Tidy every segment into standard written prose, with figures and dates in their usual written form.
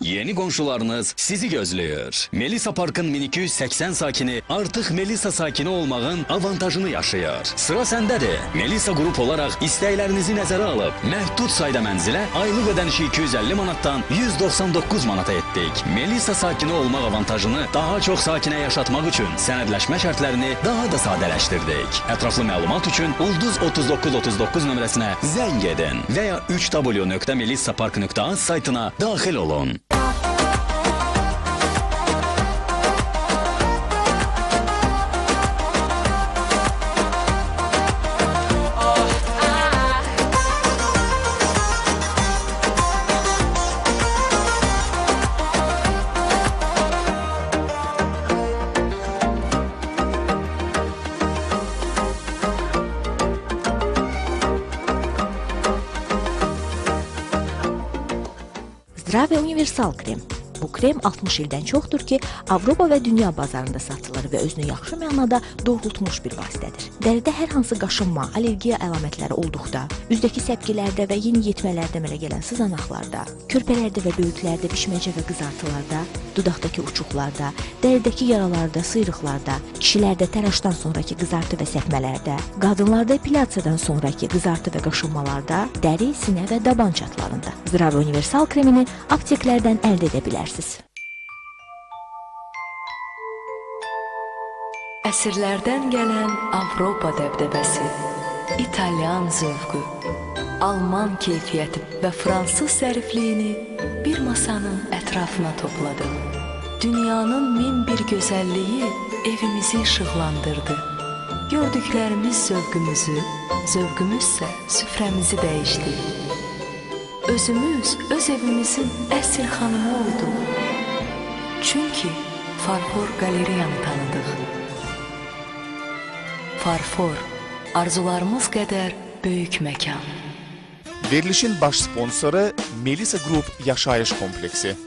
Yeni qonşularınız sizi gözləyir. Melisa Parkın 1280 sakini artıq Melisa sakini olmağın avantajını yaşayır. Sıra səndədir. Melisa qrup olaraq istəklərinizi nəzərə alıb, məhdud sayda mənzilə aylıq ödənişi 250 manatdan 199 manata etdik. Melisa sakini olmaq avantajını daha çox sakinə yaşatmaq üçün sənədləşmə şərtlərini daha da sadələşdirdik. Ətraflı məlumat üçün Ulduz 3939 nömrəsinə zəng edin və ya 3w.melisapark.az saytına daxil olun. Zdrave Universal krem. Bu krem 60 ildən çoxdur ki, Avropa və dünya bazarında satılır və özünü yaxşı mənada doğrultmuş bir vasitədir. Dəridə hər hansı qaşınma, allergiya əlamətləri olduqda, üzdəki səpkilərdə və yeniyetmələrdə əmələ gələn sızanaqlarda, körpələrdə və böyüklərdə bişməcə və qızartılarda, dudaqdakı uçuqlarda, dəridəki yaralarda, sıyrıqlarda, kişilərdə təraşdan sonraki qızartı və səpmələrdə, qadınlarda epilyasiyadan sonraki qızartı və qaşınmalarda, dəri, sinə və daban çatlarında. Zdrave Universal kremini apteklərdən əldə edə bilərsiniz. Əsrlərdən gələn Avropa dəbdəbəsi, İtalyan zövqü, Alman keyfiyyəti və Fransız zərifliyini bir masanın ətrafına topladı. Dünyanın min bir gözəlliyi evimizi işıqlandırdı. Gördüklərimiz zövqümüzü, zövqümüzsə süfrəmizi dəyişdi. Özümüz öz evimizin əsl xanımı olduq. Çünki Farfor Galeriyanı tanıdıq. Farfor, arzularımız qədər böyük məkan. Verilişin baş sponsoru Melisa Group Yaşayış Kompleksi.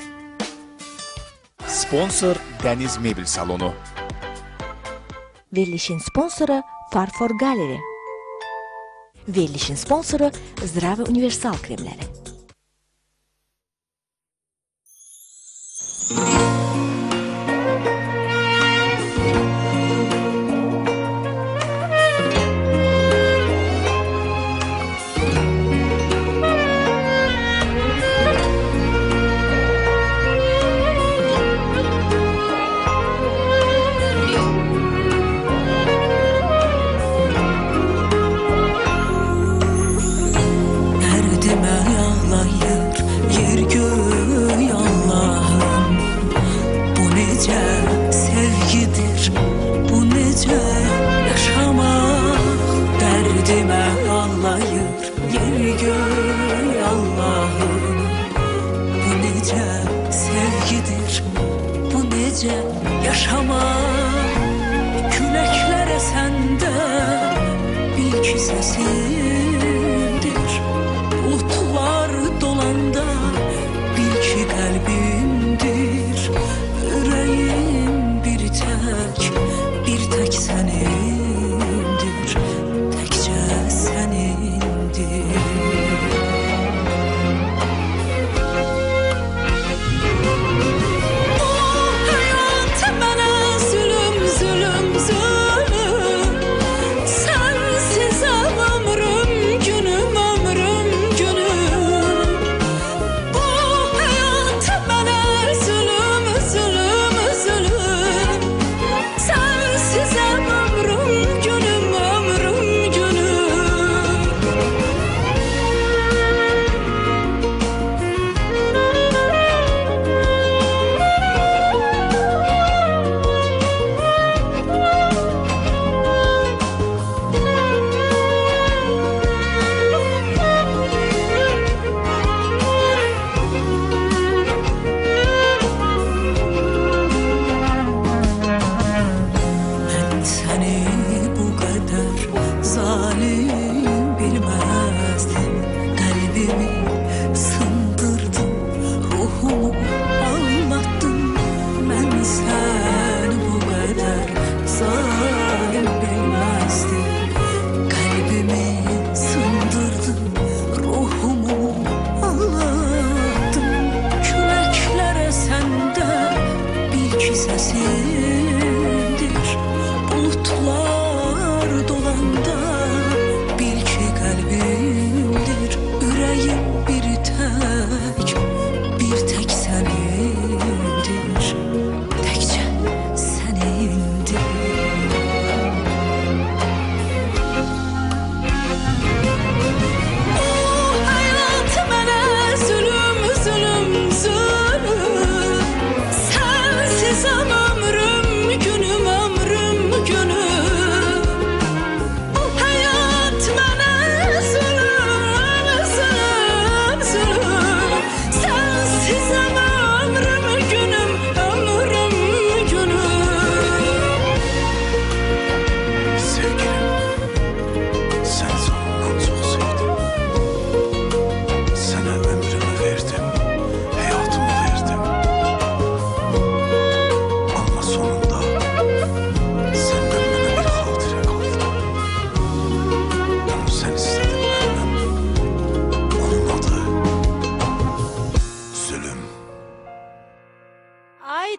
Sponsor Dəniz Mebel Salonu. Verilişin sponsoru Farfor Galeri. Verilişin sponsoru Zdrave Universal kremləri. Günüm ömrüm günüm, bu hayat mənə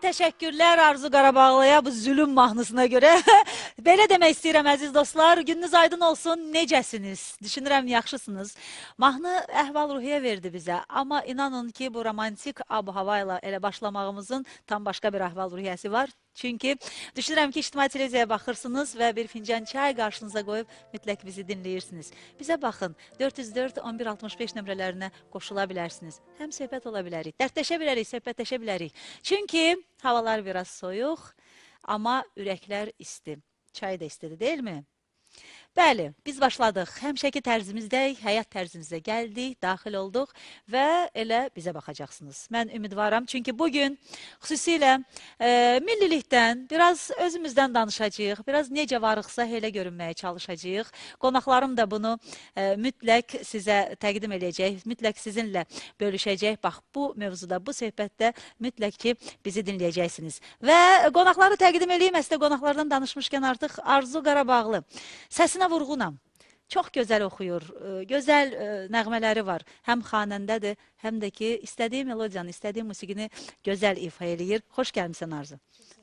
Təşəkkürlər Arzu Qarabağlıya bu zülüm mahnısına görə. Belə demək istəyirəm əziz dostlar, gününüz aydın olsun, necəsiniz? Düşünürəm yaxşısınız. Mahnı əhval-ruhiyyə verdi bizə, amma inanın ki, bu romantik ab-hava ilə elə başlamağımızın tam başqa bir əhval-ruhiyyəsi var. Çünki düşünürəm ki, ictimai televiziyaya baxırsınız və bir fincan çay qarşınıza qoyub mütləq bizi dinləyirsiniz. Bizə baxın, 404-1165 nömrələrinə qoşula bilərsiniz. Həm söhbət ola bilərik, dərdləşə bilərik, söhbətləşə bilərik. Çünki havalar biraz soyuq, amma ürəklər isti. Çay da istidir, deyilmi? Bəli, biz başladıq. Həmişəki tərzimizdəyik, həyat tərzimizə gəldik, daxil olduq və elə bizə baxacaqsınız. Mən ümidvaram, çünki bugün xüsusilə millilikdən, biraz özümüzdən danışacağıq, biraz necə varıqsa elə görünməyə çalışacağıq. Qonaqlarım da bunu mütləq sizə təqdim edəcək, mütləq sizinlə bölüşəcək. Bax, bu mövzuda, bu söhbətdə mütləq ki, bizi dinləyəcəksiniz. Və qonaqları təqdim edeyim, əslində qonaqlardan danışmışkən artıq Arzu Qarabağlı. Səsinə vurğunam. Çox gözəl oxuyur, gözəl nəğmələri var. Həm xanəndədir, həm də ki, istədiyi melodiyanı, istədiyi musiqini gözəl ifa eləyir. Xoş gəlmişsən Arzu.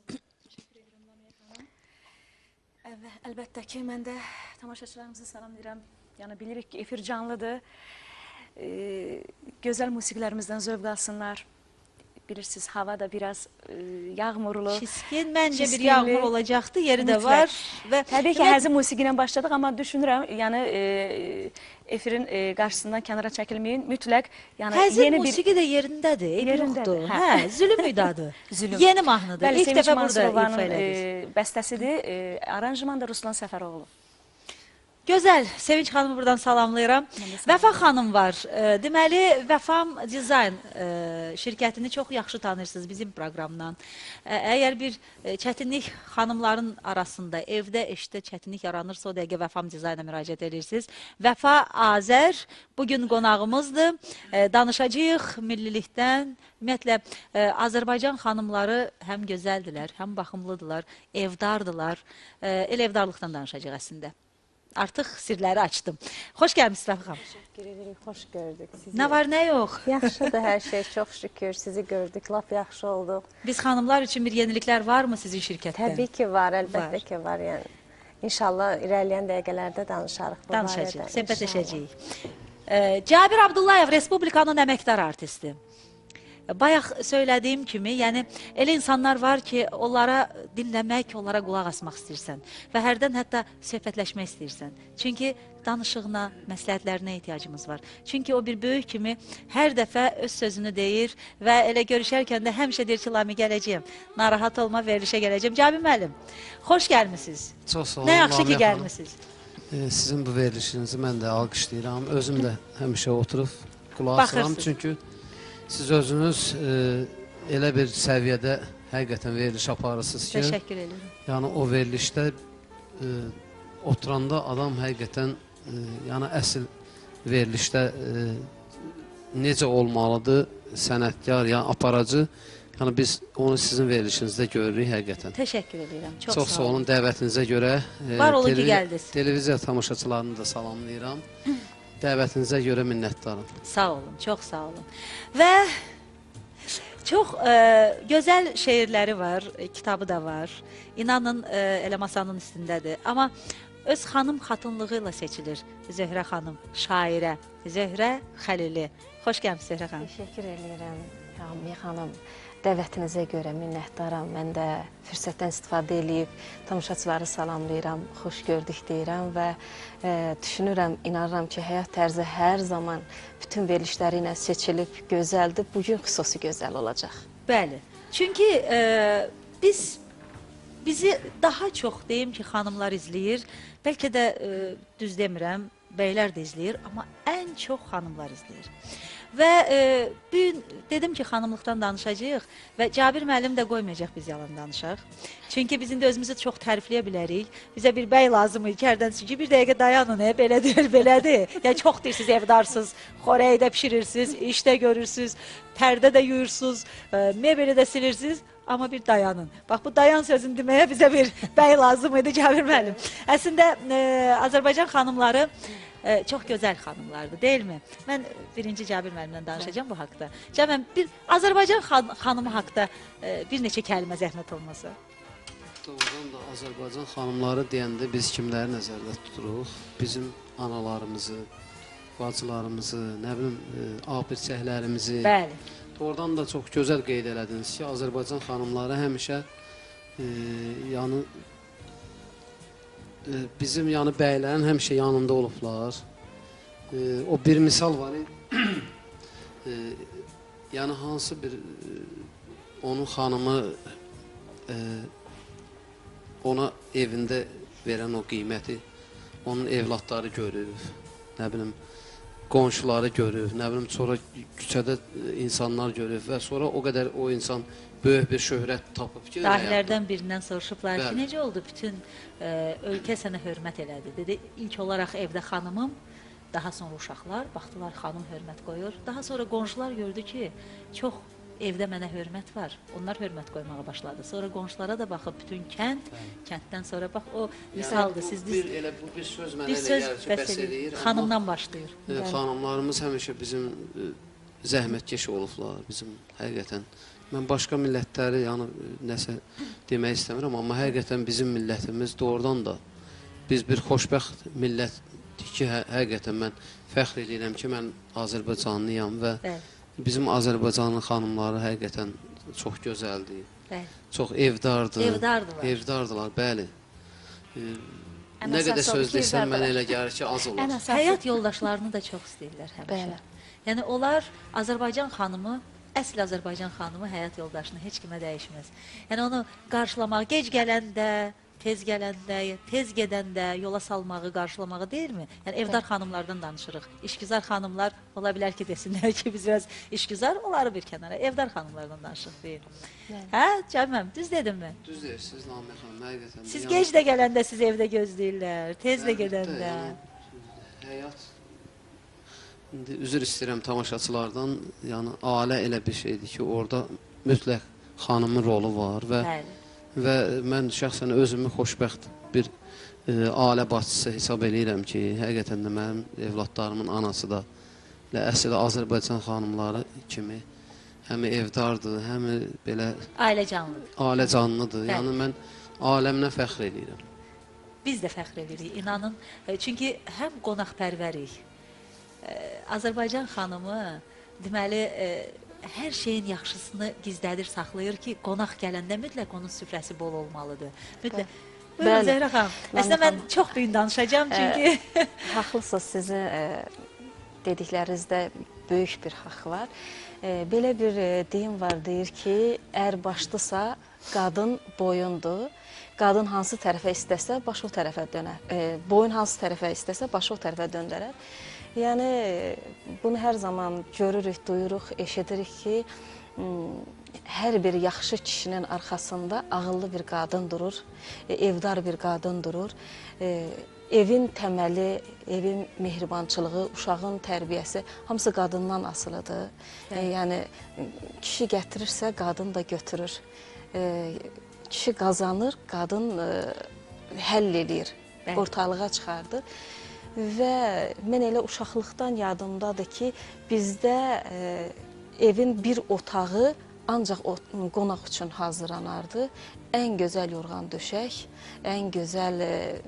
Əlbəttə ki, mən də tamaşaçılarımızı salamlayıram. Yəni, bilirik ki, efir canlıdır. Gözəl musiqilərimizdən zövq alsınlar. Bilirsiniz, hava da biraz yağmurlu. Çiskin, məncə bir yağmur olacaqdı, yeri də var. Təbii ki, həzin musiqi ilə başladıq, amma düşünürəm, yəni efirin qarşısından kənara çəkilməyin, mütləq. Həzin musiqi də yerindədir, eyb yoxdur. Hə, zülüm müdadır. Yeni mahnıdır, ilk dəfə burada ifa elədir. Bəstəsidir, aranjman da Ruslan Səfəroğlu. Gözəl, Sevinç xanımı buradan salamlayıram. Vəfa xanım var. Deməli, Vəfam Dizayn şirkətini çox yaxşı tanırsınız bizim proqramdan. Əgər bir çətinlik xanımların arasında, evdə, eşdə çətinlik yaranırsa, o dəqiqə Vəfam Dizayna müraciət edirsiniz. Vəfa Azər bugün qonağımızdır. Danışacağıq millilikdən. Ümumiyyətlə, Azərbaycan xanımları həm gözəldirlər, həm baxımlıdırlar, evdardılar. El evdarlıqdan danışacaq əslində. Artıq sirləri açdım. Xoş gəlmişsiniz Rəfi xanım. Təşəkkür edirik, xoş gördük sizi. Nə var, nə yox? Yaxşıdır hər şey, çox şükür. Sizi gördük, lap yaxşı olduq. Biz xanımlar üçün bir yeniliklər varmı sizin şirkətdə? Təbii ki var, əlbəttə ki var. Yəni, İnşallah irəliyən dəqiqələrdə danışarıq. Danışacağıq, söhbətləşəcəyik. Cabir Abdullayev, Respublikanın əməkdar artisti. Bayaq söylədiyim kimi, yəni elə insanlar var ki, onlara dinləmək, onlara qulaq asmaq istəyirsən və hərdən hətta söhbətləşmək istəyirsən. Çünki danışığına, məsləhətlərinə ehtiyacımız var. Çünki o bir böyük kimi hər dəfə öz sözünü deyir və elə görüşərkən də həmişə deyir ki, Lami gələcəyim, narahat olma, verilişə gələcəyim. Cabir müəllim, xoş gəlmişsiniz. Çox sağ olun. Nə yaxşı ki, gəlmişsiniz. Sizin bu verilişinizi mən də alqışlayıram. Özüm də həmişə oturub qulaq asıram. Çünki siz özünüz elə bir səviyyədə həqiqətən veriliş aparırsınız ki, təşəkkür edirəm. Yəni o verilişdə oturanda adam həqiqətən yəni əsl verilişdə necə olmalıdır sənətkar, yəni aparıcı. Yəni biz onu sizin verilişinizdə görürük həqiqətən. Təşəkkür edirəm. Çox sağ olun dəvətinizə görə. Var olun ki, gəldiniz. Televiziya tamaşaçılarını da salamlayıram. Dəvətinizə görə minnətdarım. Sağ olun, çox sağ olun. Və çox gözəl şeirləri var, kitabı da var. İnanın, elə masanın üstündədir. Amma öz xanım xatınlığı ilə seçilir Zöhrə xanım, şairə, Zöhrə Xəlili. Xoş gəlmişsiniz Zöhrə xanım. Təşəkkür edirəm, Rami xanım. Dəvətinizə görə minnətdaram. Mən də fürsətdən istifadə edib tamaşaçıları salamlayıram, xoş gördük deyirəm və düşünürəm, inanıram ki, həyat tərzi hər zaman bütün verilişləri ilə seçilib gözəldir. Bugün xüsusi gözəl olacaq. Bəli. Çünki bizi daha çox deyim ki, xanımlar izləyir. Bəlkə də düz demirəm, bəylər də izləyir, amma ən çox xanımlar izləyir. Və bugün dedim ki, xanımlıqdan danışacağıq və Cabir müəllim də qoymayacaq biz yalan danışaq. Çünki biz indi özümüzü çox tərifləyə bilərik. Bizə bir bəy lazımdır ki, hərdən ki, bir dəqiqə dayanın, belədir, belədir. Yəni, çox deyirsiniz, evdarsınız, xorəyi də pişirirsiniz, işdə görürsünüz, pərdə də yuyursunuz, mebeli də silirsiniz. Amma bir dayanın. Bax, bu dayan sözünü deməyə bizə bir bəy lazım idi Cabir müəllim. Əslində, Azərbaycan xanımları çox gözəl xanımlardır, deyilmi? Mən birinci Cabir müəllimlə danışacağam bu haqda. Cəməm, bir Azərbaycan xanımı haqda bir neçə kəlmə zəhmət olmasa. Doğrudan da Azərbaycan xanımları deyəndə biz kimləri nəzərdə tuturuq? Bizim analarımızı, bacılarımızı, nə bilim, abirçəklərimizi. Bəli. Doğrudan da çox gözəl qeyd elədiniz ki, Azərbaycan xanımları həmişə yəni bizim yəni bəylərin həmişə yanında olublar. O bir misal var. Yəni hansı bir onun xanımı ona evində verən o qiyməti onun evlatları görüb, nə bilim, qonşuları görüb, nə bilim, sonra küçədə insanlar görüb və sonra o qədər o insan böyük bir şöhrət tapıb ki, Dahilərdən birindən soruşublar ki, Bəli. necə oldu bütün ölkə sənə hörmət elədi? Dedi, ilk olaraq evdə xanımım, daha sonra uşaqlar, baxdılar xanım hörmət qoyur. Daha sonra qonşular gördü ki, çox evdə mənə hörmət var. Onlar hörmət qoymağa başladı. Sonra qonşulara da baxıb bütün kənd, kənddən sonra bax o misaldır. Siz bu bir söz mənə bir elə söz gəlir ki, bəs bəs eləyir. eləyir. Xanımdan başlayır. Xanımlarımız həmişə bizim zəhmətkeş olublar, bizim həqiqətən. Mən başqa millətləri, yəni nəsə demək istəmirəm, amma həqiqətən bizim millətimiz doğrudan da biz bir xoşbəxt millətdir ki, həqiqətən mən fəxr edirəm ki, mən Azərbaycanlıyam və bizim Azərbaycanın xanımları həqiqətən çox gözəldir, çox evdardır. Evdardılar. Evdardılar, bəli. Nə qədər söz desəm, mən elə gəlir ki, az olar. Həyat yoldaşlarını da çox istəyirlər həmişə. Yəni, onlar Azərbaycan xanımı, əsl Azərbaycan xanımı həyat yoldaşını heç kimə dəyişməz. Yəni, onu qarşılamağı, gec gələndə, tez gələndə, tez gedəndə, yola salmağı, qarşılamağı deyilmi? Yəni, evdar xanımlardan danışırıq. İşgüzar xanımlar ola bilər ki, desinlər ki, biz biraz işgüzar, onları bir kənara. Evdar xanımlardan danışırıq, deyil. Hə, Cəməm, düz dedim mi? Düz deyirsiniz, Namiq xanım, həqiqətən. Siz gec də gələndə siz evdə gözləyirlər, tez də gedəndə. Həyat, indi üzr istəyirəm tamaşaçılardan, yəni ailə elə bir şeydir ki, orada mütləq xanımın rolu var və mən şəxsən özümü xoşbəxt bir ailə başçısı hesab edirəm ki, həqiqətən də mənim evlatlarımın anası da əsl Azərbaycan xanımları kimi həm evdardır, həm belə ailə canlıdır. Ailə canlıdır. Yəni mən ailəmlə fəxr edirəm. Biz də fəxr edirik, inanın. Çünki həm qonaqpərvərik. Azərbaycan xanımı deməli hər şeyin yaxşısını gizlədir, saxlayır ki, qonaq gələndə mütləq onun süfrəsi bol olmalıdır. Mütləq. Buyurun Zəhra xanım. Əslində mən çox büyün danışacağım çünki. Haqlısınız, sizin dediklərinizdə böyük bir haqq var. Belə bir deyim var, deyir ki, ər başdısa, qadın boyundur. Qadın hansı tərəfə istəsə, başı o tərəfə dönər. Boyun hansı tərəfə istəsə, başı o tərəfə döndərər. Yəni, bunu hər zaman görürük, duyuruq, eşidirik ki, hər bir yaxşı kişinin arxasında ağıllı bir qadın durur, evdar bir qadın durur. Evin təməli, evin mehribançılığı, uşağın tərbiyəsi hamısı qadından asılıdır. Yəni, kişi gətirirsə, qadın da götürür. Kişi qazanır, qadın həll edir, ortalığa çıxardır. Və mən elə uşaqlıqdan yadımdadır ki, bizdə evin bir otağı ancaq qonaq üçün hazırlanardı. Ən gözəl yorğan döşək, ən gözəl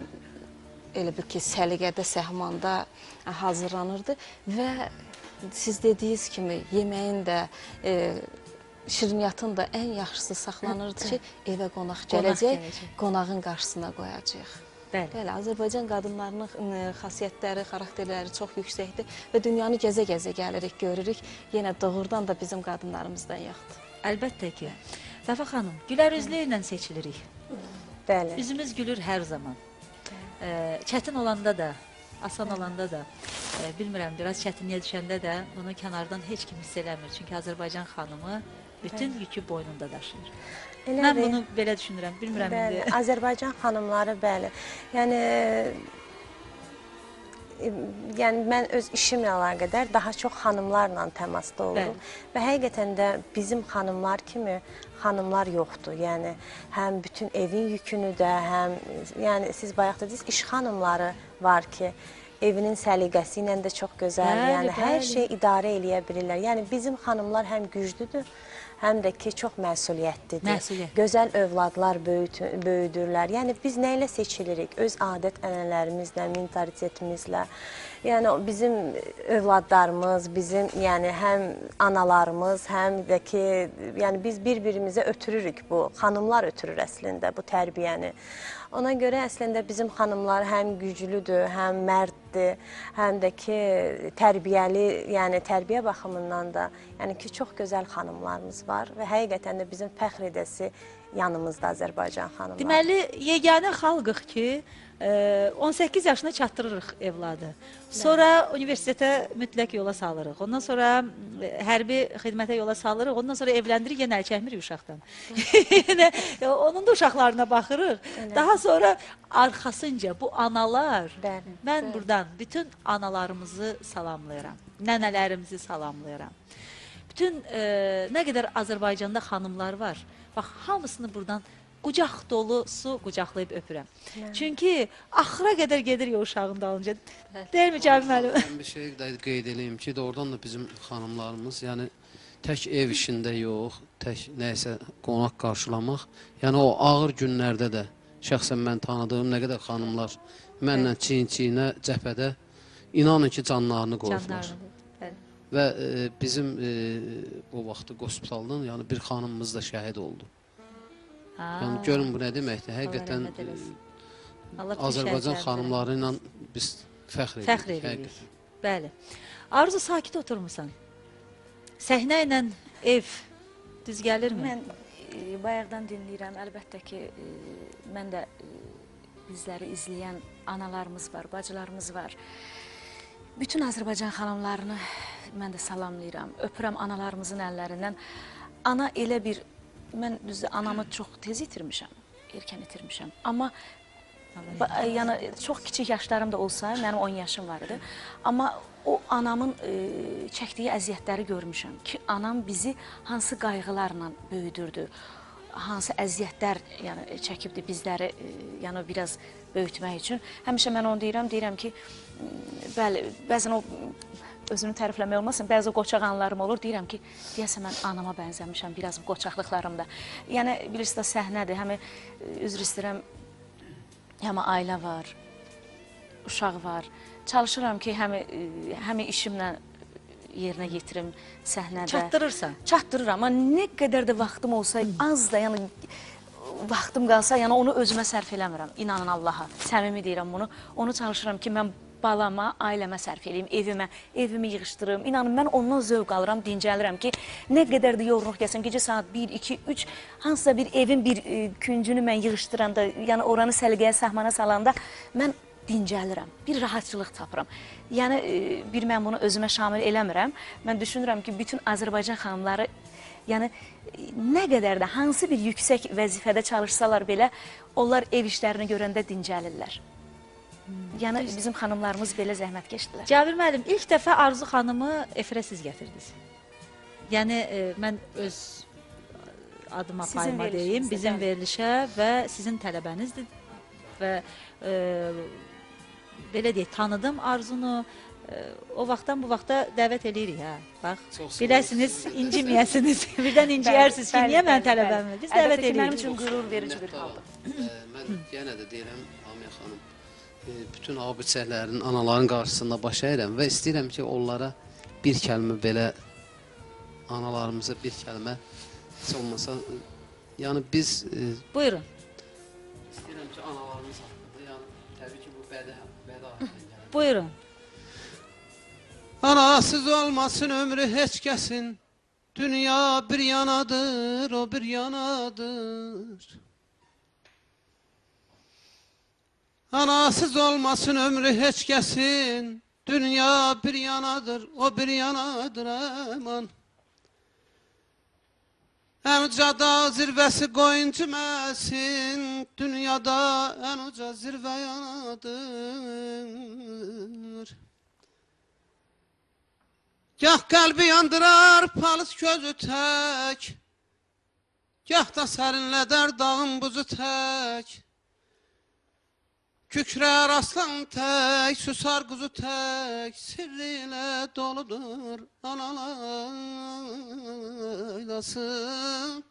elə bir ki, səliqədə, səhmanda hazırlanırdı və siz dediyiniz kimi yeməyin də, şirniyyatın da ən yaxşısı saxlanırdı ki, evə qonaq gələcək, qonağın qarşısına qoyacaq. Bəli, Azərbaycan qadınlarının xasiyyətləri, xarakterləri çox yüksəkdir və dünyanı gəzə-gəzə gəlirik, görürük. Yenə doğrudan da bizim qadınlarımızdan yoxdur. Əlbəttə ki. Vəfa xanım, gülər üzlü ilə seçilirik. Bəli. Üzümüz gülür hər zaman. Çətin olanda da, asan olanda da, bilmirəm, biraz çətinliyə düşəndə də bunu kənardan heç kim hiss eləmir. Çünki Azərbaycan xanımı bütün yükü boynunda daşıyır. Mən bunu belə düşünürəm, bilmirəm indi. Azərbaycan xanımları, bəli. Yəni, mən öz işimlə əlaqədar daha çox xanımlarla təmasda olurum. Və həqiqətən də bizim xanımlar kimi xanımlar yoxdur. Yəni, həm bütün evin yükünü də, həm, yəni siz bayaq dediniz, iş xanımları var ki, evinin səliqəsi ilə də çox gözəldir. Bəli, Yəni hər bəli. şey idarə eləyə bilirlər. Yəni bizim xanımlar həm güclüdür, həm də ki çox məsuliyyətlidir. Məsuliyyət. Gözəl övladlar böyüdürlər. Yəni biz nə ilə seçilirik? Öz adət-ənənələrimizlə, mentalitetimizlə. Yəni bizim övladlarımız, bizim yəni həm analarımız, həm də ki, yəni biz bir-birimizə ötürürük bu. Xanımlar ötürür əslində bu tərbiyəni. Ona görə əslində bizim xanımlar həm güclüdür, həm mərddir, həm də ki tərbiyəli, yəni tərbiyə baxımından da, yəni ki çox gözəl xanımlarımız var və həqiqətən də bizim fəxr edəsi yanımızda Azərbaycan xanımlar. Deməli, yeganə xalqıq ki, 18 yaşına çatdırırıq evladı. Sonra universitetə mütləq yola salırıq. Ondan sonra hərbi xidmətə yola salırıq. Ondan sonra evləndirik, yenə əl çəkmirik uşaqdan. Onun da uşaqlarına baxırıq. Daha sonra arxasınca bu analar, mən buradan bütün analarımızı salamlayıram. Nənələrimizi salamlayıram. Bütün nə qədər Azərbaycanda xanımlar var, bax, hamısını buradan qucaq dolusu qucaqlayıb öpürəm. Çünki axıra qədər gedir ya uşağın dalınca. Deyilmi Cəbir müəllim? Mən bir şey qeyd edeyim ki, doğrudan da bizim xanımlarımız, yəni tək ev işində yox, tək nəysə qonaq qarşılamaq, yəni o ağır günlərdə də şəxsən mən tanıdığım nə qədər xanımlar mənlə çiyin-çiyinə, cəbhədə inanın ki, canlarını qoyublar. Və bizim o vaxtı qospitaldan yəni bir xanımımız da şəhid oldu. Yəni görün bu nə deməkdir? Həqiqətən Azərbaycan xanımları ilə biz fəxr edirik. Bəli. Arzu, sakit oturmuşsan. Səhnə ilə ev düz gəlirmi? Mən bayaqdan dinləyirəm. Əlbəttə ki, mən də bizləri izləyən analarımız var, bacılarımız var. Bütün Azərbaycan xanımlarını mən də salamlayıram. Öpürəm analarımızın əllərindən. Ana elə bir... Mən düzdür, anamı çox tez itirmişəm, erkən itirmişəm. Amma yəni, çox kiçik yaşlarım da olsa, mənim 10 yaşım var idi. Amma o anamın çəkdiyi əziyyətləri görmüşəm ki, anam bizi hansı qayğılarla böyüdürdü, hansı əziyyətlər yəni, çəkibdi bizləri yəni, biraz böyütmək üçün. Həmişə mən onu deyirəm ki, bəli, bəzən o... özünü tərifləmək olmasın, bəzi qoçaq anlarım olur, deyirəm ki, deyəsə mən anama bənzəmişəm biraz qoçaqlıqlarımda. Yəni, bilirsiniz, səhnədir, həm üzr istəyirəm, həm ailə var, uşaq var. Çalışıram ki, həm işimlə yerinə yetirim səhnədə. Çatdırırsan? Çatdırıram, amma nə qədər də vaxtım olsa, az da, yəni, vaxtım qalsa, yəni onu özümə sərf eləmirəm, inanın Allaha, səmimi deyirəm bunu. Onu çalışıram ki, mən balama, ailəmə sərf eləyim, evimi yığışdırım. İnanın, mən ondan zövq alıram, dincəlirəm ki, nə qədər də yorğunluq gəlsəm, gecə saat 1, 2, 3, hansısa bir evin bir küncünü mən yığışdıranda, yəni oranı səliqəyə, səhmana salanda, mən dincəlirəm, bir rahatçılıq tapıram. Yəni, mən bunu özümə şamil eləmirəm. Mən düşünürəm ki, bütün Azərbaycan xanımları, yəni, nə qədər də hansı bir yüksək vəzifədə çalışsalar belə, onlar ev işlərini görəndə dincəlirlər. Yəni, bizim xanımlarımız belə zəhmət keçdilər. Cəbir müəllim, ilk dəfə Arzu xanımı efirə siz gətirdiniz. Yəni, mən öz adıma payıma deyim, bizim verilişə və sizin tələbənizdir. Və belə deyək, tanıdım Arzunu. O vaxtdan bu vaxta dəvət eləyirik, hə. Bax, biləsiniz, inciməyəsiniz. Birdən inciyərsiniz ki, niyə mən tələbəmdir? Biz dəvət eləyirik. Mənim üçün qürur verici bir haldır. Mən yenə də deyirəm, Amiyə xanım, bütün abidçəklərin, anaların qarşısında baş əyirəm və istəyirəm ki, onlara bir kəlmə belə, analarımıza bir kəlmə heç olmasa, yəni biz... Buyurun. İstəyirəm ki, analarımız haqqında, yəni təbii ki, bu bəda gəlir. Buyurun. Anasız olmasın ömrü heç kəsin, dünya bir yanadır, o bir yanadır. Anasız olmasın ömrü heç kəsin, dünya bir yanadır, o bir yanadır əman. Ən uca da zirvəsi qoyun cüməsin, dünyada ən uca zirvə yanadır. Gah qəlbi yandırar palıs közü tək, gah da sərinlədər dağın buzu tək. Kükrer aslan tek, susar kuzu tek, sirriyle doludur analar aylasın.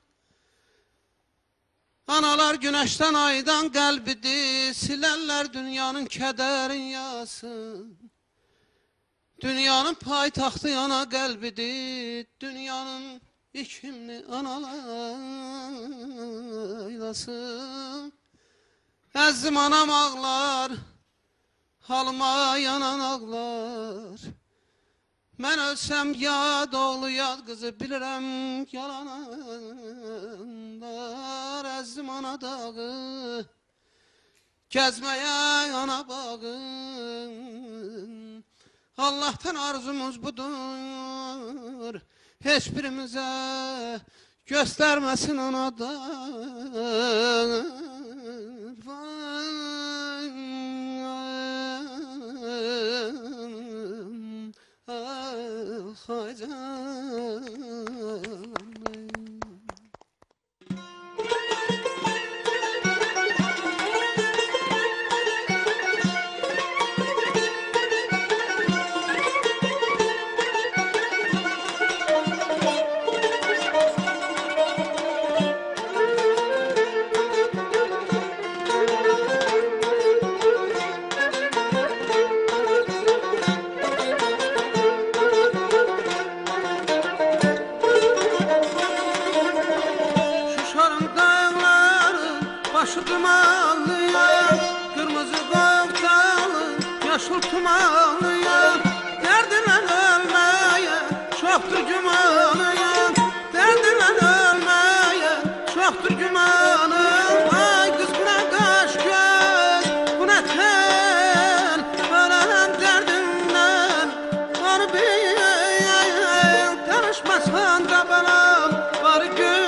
Analar güneşten aydan kalbidir, silerler dünyanın kederin yasın. Dünyanın paytaxtı ana kalbidir, dünyanın ikimli analar aylasın. Əzim anam ağlar, halıma yanan ağlar. Mən ölsəm yad oğlu yad qızı bilirəm yalananlar. Əzim ana dağı, gəzməyə ana bağın. Allah'tan arzumuz budur, heç birimizə göstermesin anadan. Başı dumanlıya, kırmızı koftalı, yaşıl tumanlıya. Derdinle ölmeye, çoktur gümanıya. Derdinle ölmeye, çoktur gümanım. Ay kız bu ne kaş göz, bu ne tel. Ölen derdimden, var bir tanışmasan da bana var gün.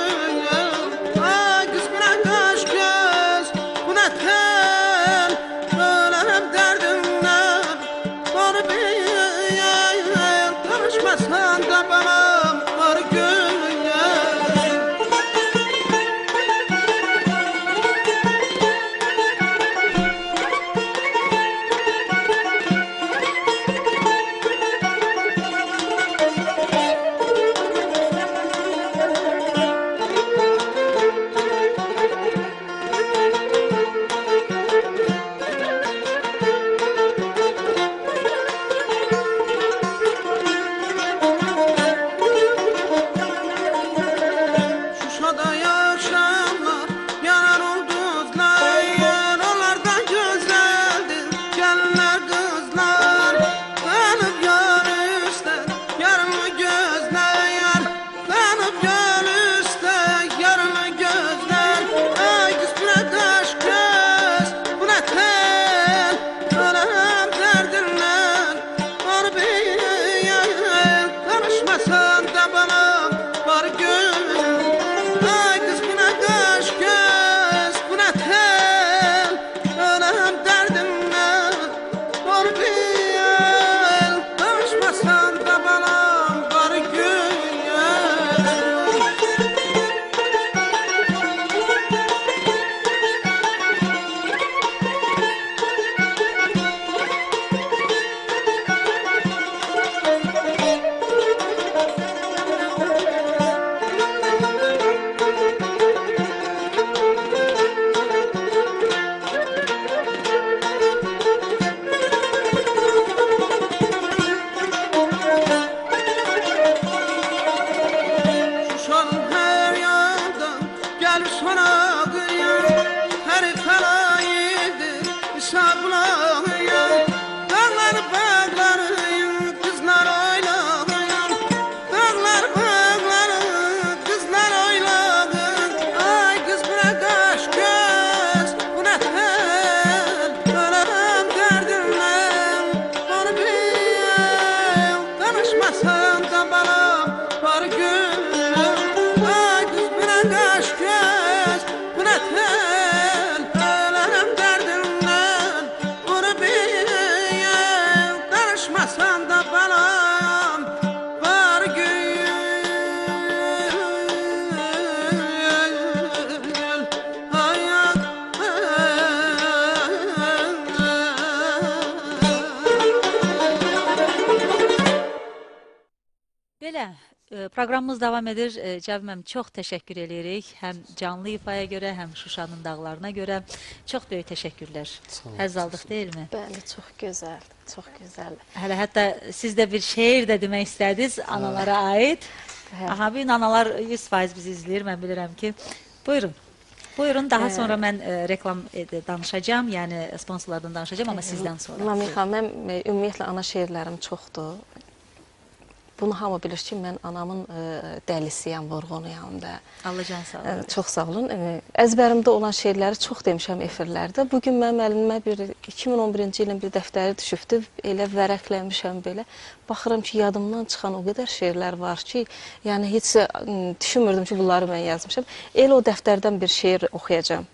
Proqramımız davam edir. Cəbir müəllim, çox təşəkkür edirik. Həm canlı ifaya görə, həm Şuşanın dağlarına görə. Çox böyük təşəkkürlər. Həzz aldıq, deyilmi? Bəli, çox gözəl, çox gözəl. Hələ hətta siz də bir şeir də demək istədiniz analara aid. Aha, bu gün analar 100% bizi izləyir, mən bilirəm ki. Buyurun. Buyurun, daha sonra mən reklam danışacağım, yəni sponsorlardan danışacağım, amma sizdən sonra. Namiq xanım, mən ümumiyyətlə ana şeirlərim çoxdur. Bunu hamı bilir ki, mən anamın dəlisiyəm, vurğunuyam da. Allah can sağ olun. Çox sağ olun. Əzbərimdə olan şeirləri çox demişəm efirlərdə. Bugün mənim əlimə 2011-ci ilin bir dəftəri düşübdü. Elə vərəqləmişəm belə. Baxıram ki, yadımdan çıxan o qədər şeirlər var ki, yəni heç düşünmürdüm ki, bunları mən yazmışam. Elə o dəftərdən bir şeir oxuyacağam.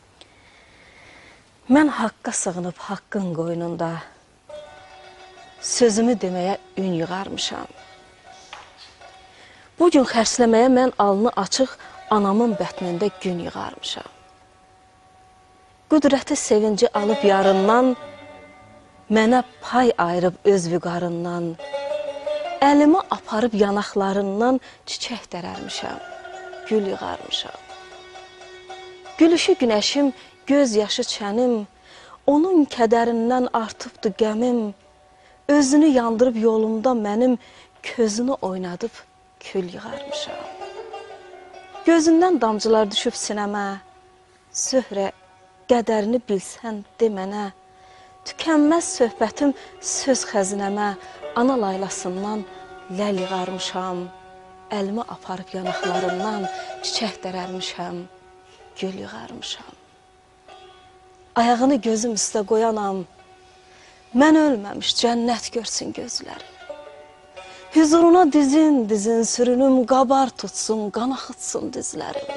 Mən haqqa sığınıb haqqın qoynunda sözümü deməyə ün yığarmışam. Bugün xərsləməyə mən alnı açıq anamın bətnində gün yığarmışam. Qüdrəti sevinci alıb yarından, mənə pay ayırıb öz vüqarından, əlimi aparıb yanaqlarından çiçək dərərmişəm, gül yığarmışam. Gülüşü günəşim, göz yaşı çənim, onun kədərindən artıbdı qəmim, özünü yandırıb yolumda mənim közünü oynadıb kül yığarmışam. Gözündən damcılar düşüb sinəmə, söhrə qədərini bilsən de mənə, tükənməz söhbətim söz xəzinəmə, ana laylasından ləl yığarmışam, əlimi aparıb yanaqlarından çiçək dərərmişəm, gül yığarmışam. Ayağını gözüm üstə qoyanam, mən ölməmiş cənnət görsün gözlərim. Hüzuruna dizin sürünüm, qabar tutsun, qan axıtsın dizlərim.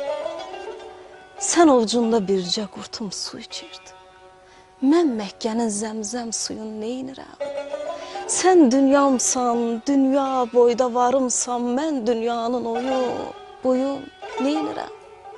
Sən ovcunda bircə qurtum su içirdi. Mən Məkkənin zəmzəm suyun neynirəm? Sən dünyamsan, dünya boyda varımsan, mən dünyanın boyun neynirəm?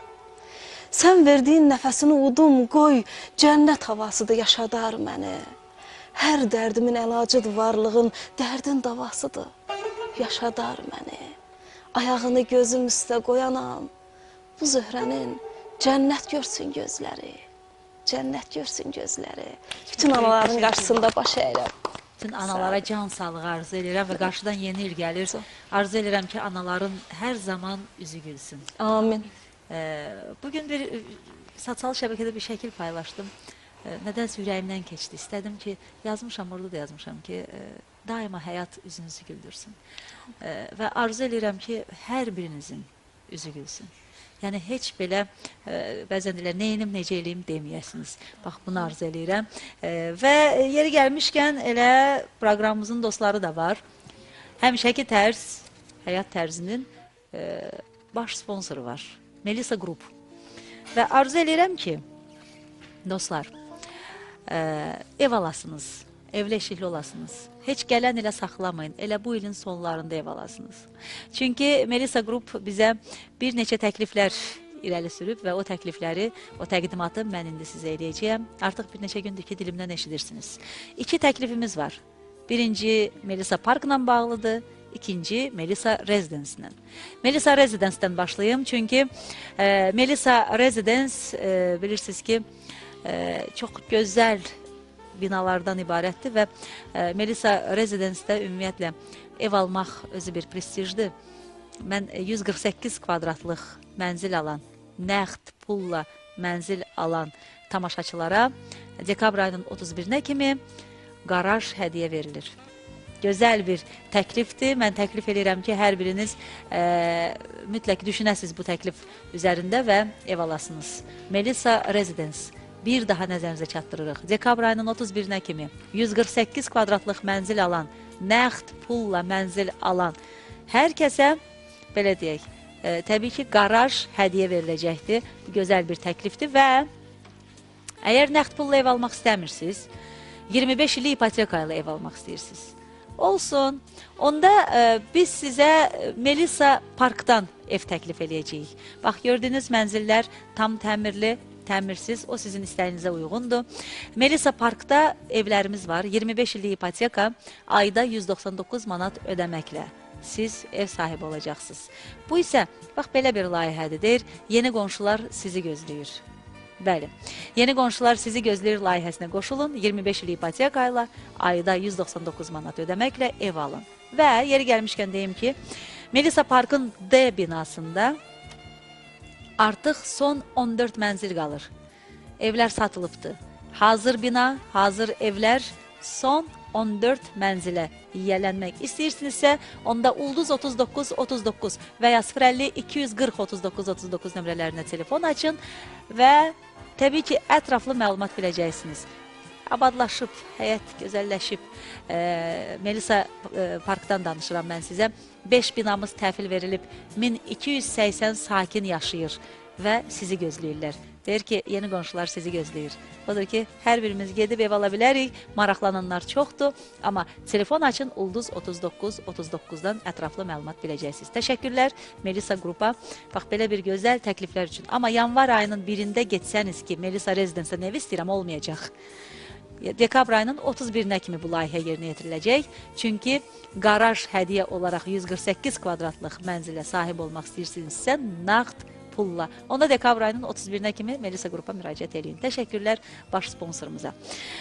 Sən verdiyin nəfəsini udum, qoy, cənnət havasıdır, yaşadar məni. Hər dərdimin əlacıdır varlığın, dərdin davasıdır, yaşadar məni. Ayağını gözüm üstə qoyanam, bu zöhrənin cənnət görsün gözləri, cənnət görsün gözləri. Bütün anaların qarşısında baş əyirəm. Bütün analara can sağlığı arzu edirəm və qarşıdan yeni il gəlir. Arzu edirəm ki, anaların hər zaman üzü gülsün. Amin. Bugün bir sosial şəbəkədə bir şəkil paylaşdım. Nədənsə ürəyimdən keçdi. İstədim ki, yazmışam, orada da yazmışam ki, daima həyat üzünüzü güldürsün. Və arzu edirəm ki, hər birinizin üzü gülsün. Yəni, heç belə, bəzən deyilər, neynim, necə eləyim deməyəsiniz. Bax, bunu arzu edirəm. Və yeri gəlmişkən, elə proqramımızın dostları da var. Həmişəki tərz, həyat tərzinin baş sponsoru var. Melisa Group. Və arzu edirəm ki, dostlar, ev alasınız, evli eşikli olasınız. Heç gələn ilə saxlamayın, elə bu ilin sonlarında ev alasınız. Çünki Melisa Group bizə bir neçə təkliflər irəli sürüb və o təklifləri, o təqdimatı mən indi sizə eləyəcəyəm. Artıq bir neçə gündür ki, dilimdən eşidirsiniz. 2 təklifimiz var. Birinci Melisa Parkla bağlıdır. İkinci Melisa Residence-lə. Melisa Residence-dən başlayayım. Çünki Melisa Residence bilirsiniz ki, çox gözəl binalardan ibarətdir və Melisa Residence-də ümumiyyətlə ev almaq özü bir prestijdir. Mən 148 kvadratlıq mənzil alan, nəqd pulla mənzil alan tamaşaçılara dekabr ayının 31-nə kimi qaraj hədiyyə verilir. Gözəl bir təklifdir. Mən təklif edirəm ki, hər biriniz mütləq düşünəsiniz bu təklif üzərində və ev alasınız. Melisa Residence. Bir daha nəzərinizə çatdırırıq. Dekabr ayının 31-nə kimi 148 kvadratlıq mənzil alan, nəqd pulla mənzil alan hər kəsə, belə deyək, təbii ki, qaraj hədiyyə veriləcəkdir. Gözəl bir təklifdir və əgər nəqd pulla ev almaq istəmirsiniz, 25 illik ipoteka ilə ev almaq istəyirsiniz. Olsun. Onda biz sizə Melisa Parkdan ev təklif edəcəyik. Bax, gördüyünüz mənzillər tam təmirli, təmirsiz, o sizin istəyinizə uyğundur. Melisa Parkda evlərimiz var. 25 illik ipoteka ayda 199 manat ödəməklə. siz ev sahibi olacaqsınız. Bu isə, bax, belə bir layihədir, deyir, yeni qonşular sizi gözləyir. Bəli, yeni qonşular sizi gözləyir layihəsinə qoşulun, 25 il ipoteka ilə, ayda 199 manat ödəməklə ev alın. Və yeri gəlmişkən deyim ki, Melisa Parkın D binasında artıq son 14 mənzil qalır. Evlər satılıbdır. Hazır bina, hazır evlər, son 14 mənzilə yiyələnmək istəyirsinizsə, onda Ulduz 3939 və ya 050-240-3939 nömrələrinə telefon açın və təbii ki, ətraflı məlumat biləcəksiniz. Abadlaşıb, həyət gözəlləşib, Melisa Parkdan danışıram mən sizə. 5 binamız təhvil verilib, 1280 sakin yaşayır və sizi gözləyirlər. Deyir ki, yeni qonşular sizi gözləyir. Odur ki, hər birimiz gedib ev ala bilərik, maraqlananlar çoxdur, amma telefon açın, Ulduz 3939-dan ətraflı məlumat biləcəksiniz. Təşəkkürlər Melisa qrupa, bax, belə bir gözəl təkliflər üçün. Amma yanvar ayının 1-də getsəniz ki, Melisa Rezidensə ev istəyirəm, olmayacaq. Dekabr ayının 31-nə kimi bu layihə yerinə yetiriləcək. Çünki qaraj hədiyyə olaraq 148 kvadratlıq mənzilə sahib olmaq istəyirsinizsə, nağd pulla. Onda dekabr ayının 31-nə kimi Melisa qrupa müraciət edin. Təşəkkürlər baş sponsorumuza.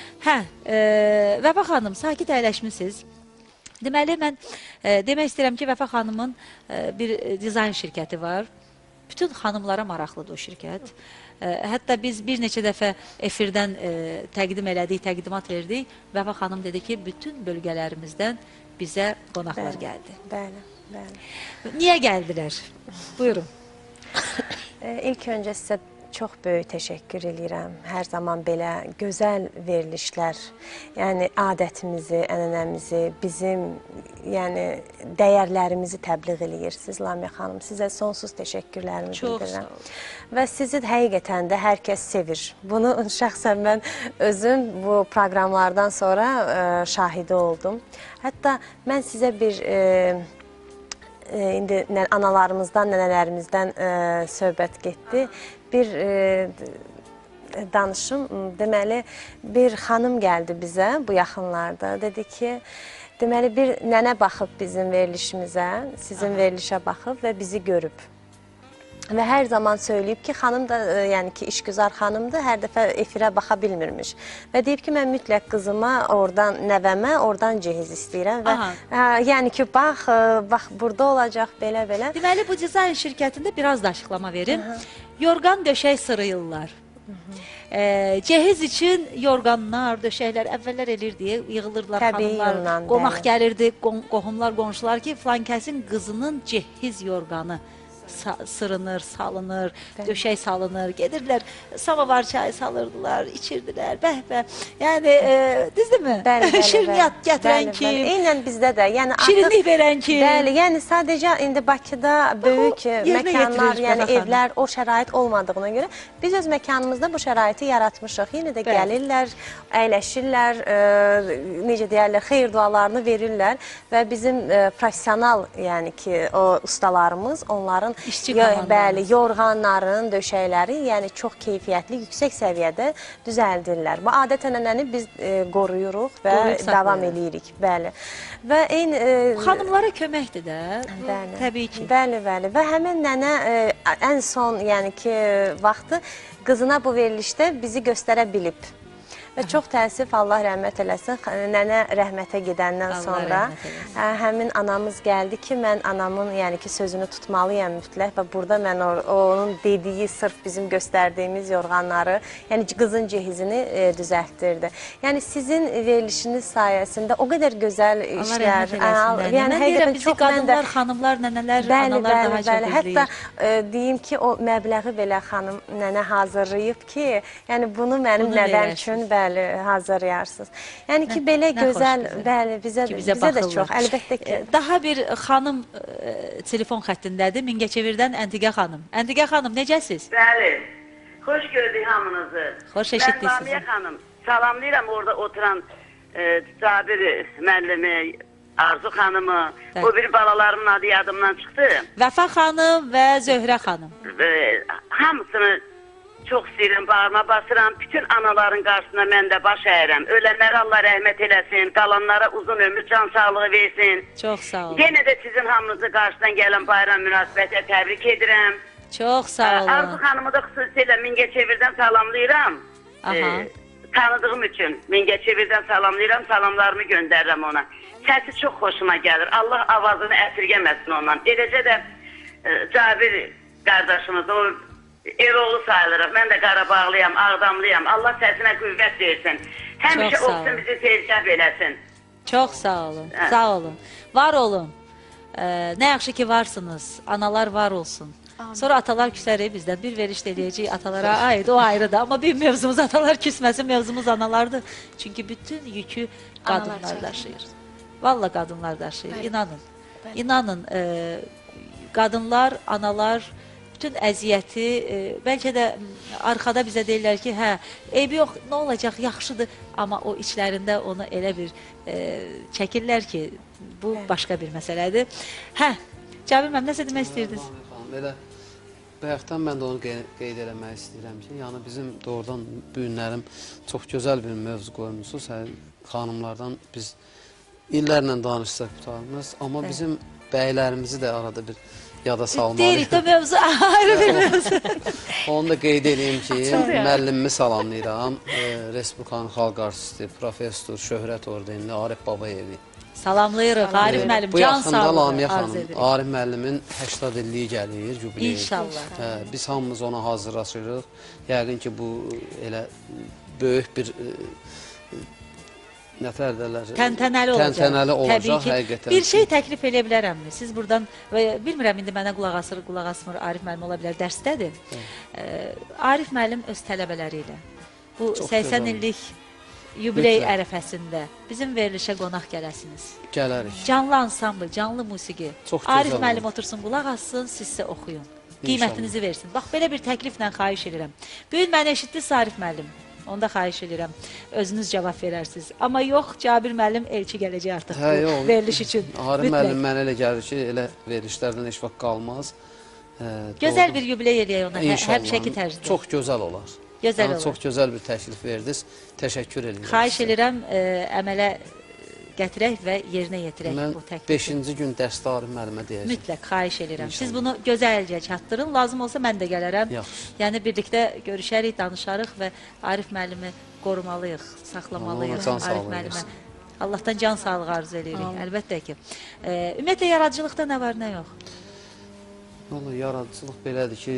Vəfa xanım, sakit əyləşmisiniz. Deməli, mən demək istəyirəm ki, Vəfa xanımın bir dizayn şirkəti var. Bütün xanımlara maraqlıdır o şirkət. Hətta biz bir neçə dəfə efirdən təqdim elədik, təqdimat verdik. Vəfa xanım dedi ki, bütün bölgələrimizdən bizə qonaqlar gəldi. Bəli, bəli. Niyə gəldilər? Buyurun. İlk öncə sizə çox böyük təşəkkür edirəm. Hər zaman belə gözəl verilişlər, yəni adətimizi, ənənəmizi, bizim dəyərlərimizi təbliğ edirsiniz, Lamiyə xanım. Sizə sonsuz təşəkkürlərimi bildirirəm. Və sizi həqiqətən də hər kəs sevir. Bunu şəxsən mən özüm bu proqramlardan sonra şahidi oldum. Hətta mən sizə bir indi analarımızdan, nənələrimizdən söhbət getdi. Bir danışım, deməli, bir xanım gəldi bizə bu yaxınlarda. Dedi ki, deməli, bir nənə baxıb bizim verilişimizə, sizin verilişə baxıb və bizi görüb. Və hər zaman söyləyib ki, xanım da, yəni ki, işgüzar xanımdır, hər dəfə efirə baxa bilmirmiş. Və deyib ki, mən mütləq qızıma, oradan, nəvəmə, oradan cehiz istəyirəm. Və yəni ki, bax, burada olacaq, belə-belə. Deməli, bu dizayn şirkətində biraz da açıqlama verin. Yorğan döşək sırıyırlar. Cehiz üçün yorğanlar, döşəklər əvvəllər elirdi, yığılırdılar xanımlar, qonaq gəlirdi, qohumlar, qonşular ki, filankəsin qızının cehiz yorğanı sırınır, salınır, döşək salınır, gedirlər, samavar çayı salırdılar, içirdilər, bəh-bəh. Yəni, düzdürmü? Şirniyyat gətirən kim? Eynən bizdə də. Şirinlik verən kim? Bəli, yəni sadəcə indi Bakıda böyük məkanlar, yəni evlər, o şərait olmadığına görə biz öz məkanımızda bu şəraiti yaratmışıq. Yenə də gəlirlər, əyləşirlər, necə deyərlər, xeyir dualarını verirlər və bizim profesional, yəni ki, o ustalarımız onların yorğanların, döşəkləri, yəni çox keyfiyyətli, yüksək səviyyədə düzəldirlər. Bu adət-ənənəni biz qoruyuruq və davam edirik. Bəli. Və xanımlara köməkdir də, təbii ki. Bəli, bəli. Və həmin nənə ən son, yəni ki, vaxtı qızına bu verilişdə bizi göstərə bilib. Və çox təəssüf, Allah rəhmət eləsin, nənə rəhmətə gedəndən sonra həmin anamız gəldi ki, mən anamın sözünü tutmalıyam mütləq və burada mən onun dediyi sırf bizim göstərdiyimiz yorğanları, yəni qızın cehizini düzəltdirdi. Yəni sizin verilişiniz sayəsində o qədər gözəl işlər. Mən deyirəm, bizi qadınlar, xanımlar, nənələr, analar daha çox izləyir. Hətta deyim ki, o məbləği belə xanım nənə hazırlayıb ki, yəni bunu mənim nəvəm üçün hazırlayarsınız. Yəni ki, belə gözəl, bəli, bizə də çox, əlbəttə ki. Daha bir xanım telefon xəttindədir, Mingəçevirdən Əntiqə xanım. Əntiqə xanım, necəsiz? Bəli, xoş gördük hamınızı. Xoş eşitdik sizi. Mən Lamiyə xanım, salamlayıram orada oturan Cabir müəllimi, Arzu xanımı, o bir balalarımın adı yadımdan çıxdı. Vəfa xanım və Zöhrə xanım. Hamısını çox istəyirəm, bağrıma basıram. Bütün anaların qarşısında mən də baş əyirəm. Ölənlərə Allah rəhmət eləsin, qalanlara uzun ömür, can sağlığı versin. Çox sağ olun. Yenə də sizin hamınızı qarşıdan gələn bayram münasibətilə təbrik edirəm. Çox sağ olun. Arzu xanımı da xüsusilə Mingəçevirdən salamlayıram. Aha. Tanıdığım üçün Mingəçevirdən salamlayıram, salamlarımı göndərirəm ona. Səsi çox xoşuma gəlir. Allah avazını əsirgəməsin ondan. Eləcə də Cabir qardaşımız, o Eroğlu sayılırıq. Mən də Qarabağlıyam, Ağdamlıyam. Allah səsinə qüvvət versin. Həmişə olsun bizi tezgah eləsin. Çox sağ olun, sağ olun. Var olun. Nə yaxşı ki varsınız. Analar var olsun. Sonra atalar küsərik bizdən. Bir veriliş eləyəcək atalara aid, o ayrıdır. Amma bir mövzumuz atalar küsməsin, mövzumuz analardır. Çünki bütün yükü qadınlar daşıyır. Valla qadınlar daşıyır, inanın. İnanın, qadınlar, analar bütün əziyyəti, bəlkə də arxada bizə deyirlər ki, hə, eybi yox, nə olacaq, yaxşıdır. Amma o içlərində onu elə bir çəkirlər ki, bu başqa bir məsələdir. Hə, Cabir mənim, nəsə demək istəyirdiniz? Elə bayaqdan mən də onu qeyd eləmək istəyirəm ki, yəni bizim doğrudan bu günlərim çox gözəl bir mövzu qoymuşsunuz. Xanımlardan biz illərlə danışsaq qutarmaz, amma bizim bəylərimizi də arada bir yada salmalıyıq. Deyirik də mövzu ayrı bir mövzu. Onu da qeyd edeyim ki, müəllimimi salamlayıram. Respublikanın xalq artisti, professor, şöhrət ordenli Arif Babayevi. Salamlayırıq, Arif müəllim, can sağlığı arz edirik. Arif müəllimin 80 illiyi gəlir, jubileyi. İnşallah. Biz hamımız ona hazırlaşırıq. Yəqin ki, bu elə böyük bir nətər derlər? Təntənəli olacaq. Təntənəli olacaq, həqiqətən. Bir şey təklif eləyə bilərəmmi? Siz buradan, bilmirəm indi mənə qulaq asır, qulaq asmır, Arif müəllim ola bilər, dərsdədir. Arif müəllim öz tələbələri ilə bu 80 illik yubiley ərəfəsində bizim verilişə qonaq gələsiniz. Gələrik. Canlı ansambl, canlı musiqi. Arif müəllim otursun, qulaq assın, sizsə oxuyun. Qiymətinizi versin. Bax, belə bir təkliflə xahiş edirəm. Bugün məni eşitdiniz Arif müəllim. Onda xahiş edirəm. Özünüz cavab verərsiniz. Amma yox, Cabir müəllim elçi gələcək artıq bu veriliş üçün. Arif müəllim mənə elə gəlir ki, elə verilişlərdən heç vaxt qalmaz. Gözəl bir yubiley eləyək ona, həmişəki tərzdə. Çox gözəl olar. Gözəl olar. Çox gözəl bir təklif verdiniz. Təşəkkür edirəm. Xahiş edirəm, əmələ gətirək və yerinə yetirək bu təklifi. Mən 5-ci gün dərsdə Arif müəllimə deyəcəm. Mütləq xahiş edirəm. Siz bunu gözəlcə çatdırın. Lazım olsa mən də gələrəm. Yəni birlikdə görüşərik, danışarıq və Arif müəllimi qorumalıyıq, saxlamalıyıq. Arif müəllimə Allahdan can sağlığı arzu edirik. Əlbəttə ki. Ümumiyyətlə, yaradıcılıqda nə var, nə yox? Vallahi yaradıcılıq belədir ki,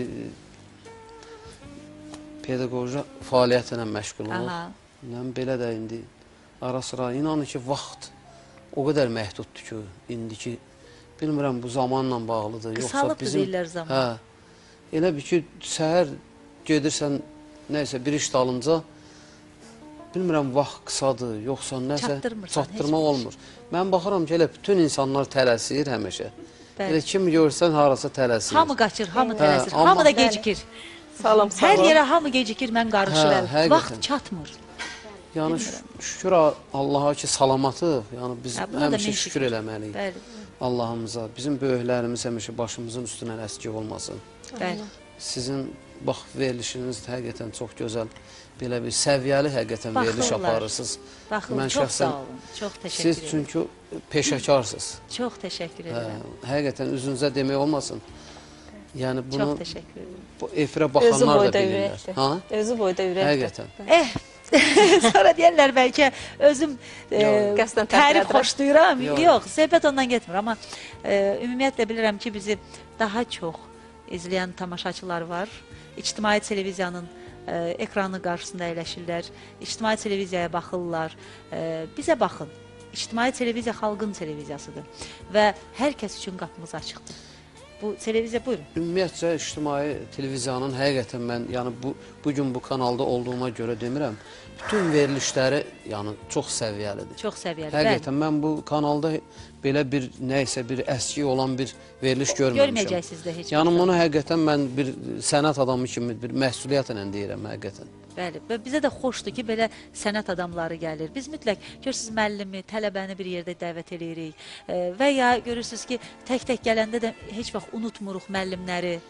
pedaqoji fəaliyyətlə məşğul olub. Belə də indi ara sıra inanın ki, vaxt o qədər məhduddur ki, indiki, bilmirəm bu zamanla bağlıdır. Qısalıbdır deyirlər zaman. Elə bir ki, səhər gedirsən, nəysə bir iş dalınca, bilmirəm vaxt qısadır, yoxsa nəsə çatdırmaq olmur. Mən baxıram ki, elə bütün insanlar tələsir həmişə. Elə kim görsən, harasa tələsir. Hamı qaçır, hamı tələsir, hamı da gecikir. Hər yerə hamı gecikir, mən qarışırəm. Vaxt çatmır. Yəni şükür Allaha ki salamatıq. Yəni biz həmişə şükür eləməliyik Allahımıza. Bizim böyüklərimiz həmişə başımızın üstünə əskik olmasın. Sizin bax verilişiniz həqiqətən çox gözəl. Belə bir səviyyəli həqiqətən veriliş aparırsınız. Baxın, çox sağ olun. Çox təşəkkür edirəm. Siz çünki peşəkarsınız. Çox təşəkkür edirəm. Həqiqətən üzünüzə demək olmasın. Yəni bunu çox təşəkkür edirəm. Bu efirə baxanlar da bilirlər. Özü boyda ürəkdir. Həqiqətən. Sonra deyərlər bəlkə özüm tərif xoşlayıram. Yox, söhbət ondan getmir. Amma ümumiyyətlə bilirəm ki, bizi daha çox izləyən tamaşaçılar var. İctimai televiziyanın ekranı qarşısında əyləşirlər. İctimai televiziyaya baxırlar. Bizə baxın. İctimai televiziya xalqın televiziyasıdır. Və hər kəs üçün qapımız açıqdır. Bu televiziya, buyurun. Ümumiyyətcə, ictimai televiziyanın həqiqətən mən, yəni bugün bu kanalda olduğuma görə demirəm, bütün verilişləri yəni çox səviyyəlidir. Çox səviyyəli, həqiqətən mən bu kanalda belə bir nəysə bir əski olan bir veriliş görməmişəm. Görməyəcəksiniz də heç. Yəni bunu həqiqətən mən bir sənət adamı kimi bir məsuliyyətlə deyirəm həqiqətən. Bəli, və bizə də xoşdur ki, belə sənət adamları gəlir. Biz mütləq, görürsünüz, müəllimi, tələbəni bir yerdə dəvət edirik və ya görürsünüz ki, tək-tək gələndə də heç vaxt unutmuruq müəllimləri.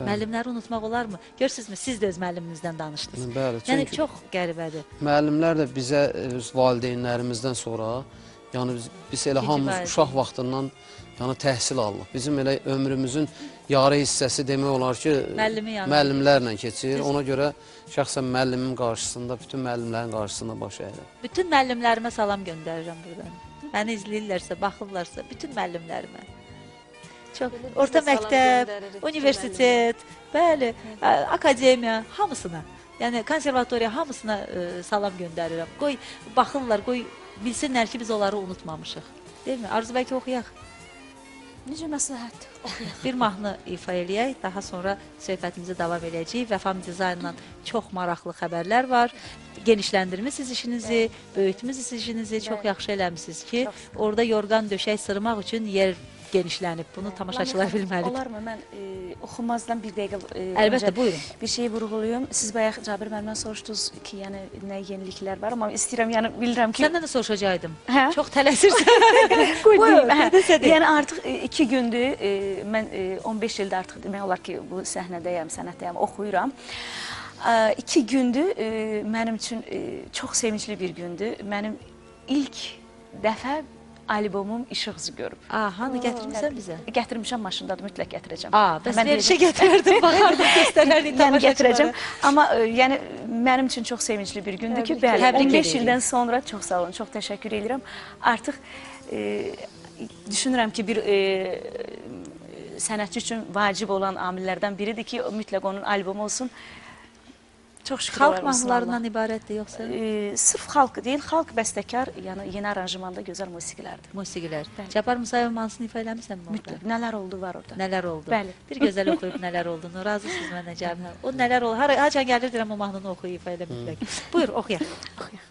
Müəllimləri unutmaq olarmı? Görürsünüzmü, siz də öz müəlliminizdən danışdınız. Bəli, Yəni çünki çox qəribədir. müəllimlər də bizə öz valideynlərimizdən sonra, yəni biz elə hamımız uşaq vaxtından yəni təhsil alırıq. Bizim elə ömrümüzün yarı hissəsi demək olar ki, müəllimlərlə keçir. Ona görə şəxsən müəllimin qarşısında, bütün müəllimlərin qarşısında baş əyirəm. Bütün müəllimlərimə salam göndərirəm buradan. Məni izləyirlərsə, baxırlarsa, bütün müəllimlərimə. Çox, orta məktəb, universitet, bəli, akademiya, hamısına, yəni konservatoriya hamısına salam göndərirəm. Qoy, baxırlar, qoy, bilsinlər ki, biz onları unutmamışıq. Deyil mi? Arzu, bəlkə oxuyaq. Necə məsləhət? Bir mahnı ifa eləyək, daha sonra söhbətimizi davam edəcəyik. Vəfam dizaynla çox maraqlı xəbərlər var. Genişləndirmisiniz işinizi, böyütmüsünüz işinizi, çox yaxşı eləmişsiniz ki, orada yorğan döşək sırmaq üçün yer genişlənib. Bunu tamaşaçılar bilməlidir. Olarmı? Mən oxumazdan bir dəqiqə Əlbəttə, buyurun. Bir şeyi vurğuluyum. Siz bayaq Cabir müəllimdən soruşdunuz ki, yəni nə yeniliklər var, amma istəyirəm, yəni bilirəm ki... Səndən də soruşacaqdım. Hə? Çox tələsirsən. Buyurun, yəni artıq 2 gündür, mən 15 ildə artıq demək olar ki, bu səhnədəyəm, sənətdəyəm, oxuyuram. 2 gündür mənim üçün çox sevincli bir gündür. Mənim ilk dəfə albomum işıq üzü görüb. Hanı gətirmişsən bizə? Gətirmişəm, maşındadır, mütləq gətirəcəm. Bəs verişə gətirərdim, baxardım, göstərərdik tamaşaçılara. Amma yəni mənim üçün çox sevincli bir gündür ki, bəli, 15 ildən sonra çox sağ olun, çox təşəkkür edirəm. Artıq düşünürəm ki, bir sənətçi üçün vacib olan amillərdən biridir ki, mütləq onun albomu olsun. Çox şükür xalq mahnılarından ibarətdir yoxsa? Sırf xalq deyil, xalq bəstəkar, yəni yeni aranjmanda gözəl musiqilərdir. Musiqilər. Cabbar Musayevin mahnısını ifa eləmirsən mi orada? Mütləq. Nələr oldu var orada. Nələr oldu? Bəli. Bir gözəl oxuyub nələr olduğunu. Razısınız mənə Cabir? O nələr oldu? Haçan gəlir deyirəm o mahnını oxuyub ifa elə mütləq. Buyur, oxuyaq. Oxuyaq.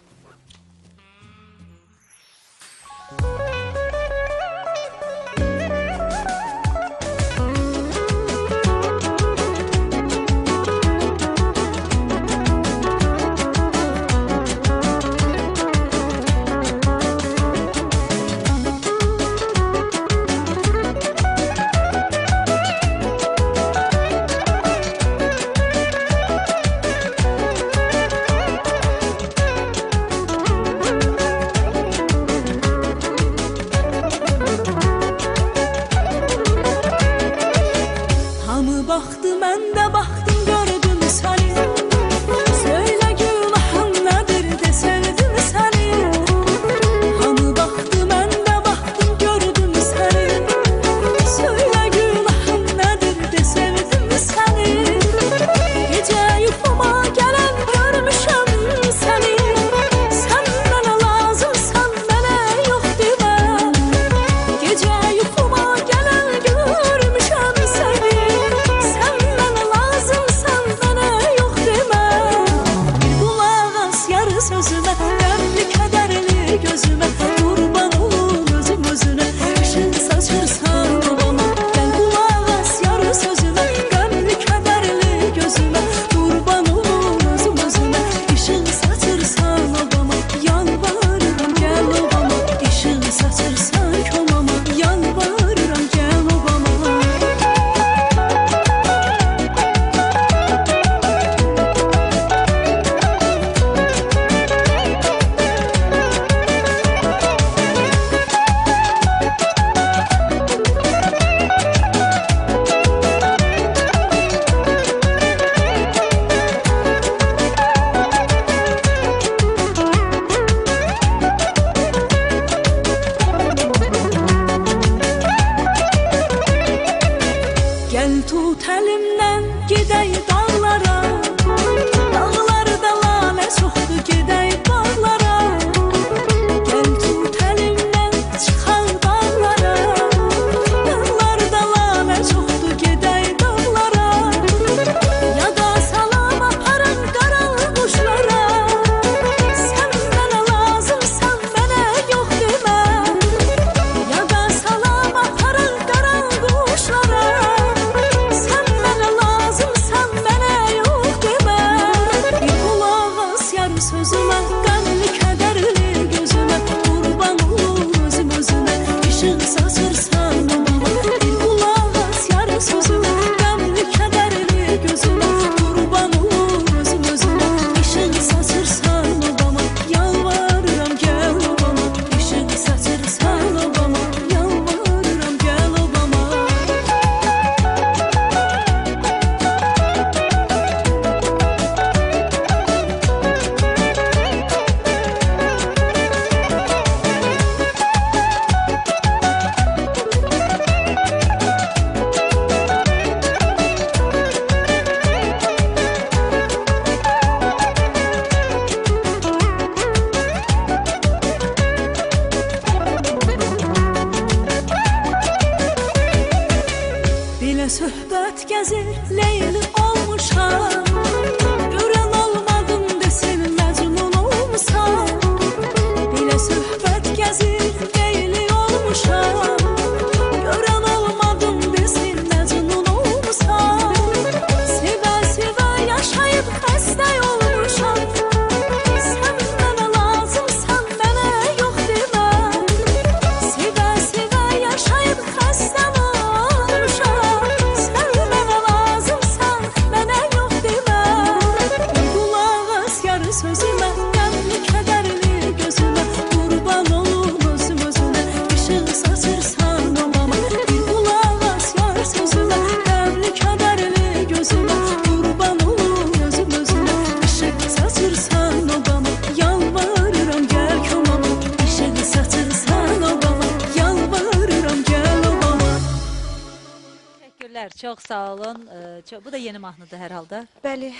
Çox sağ olun. Bu da yeni mahnıdır hər halda. Bəli,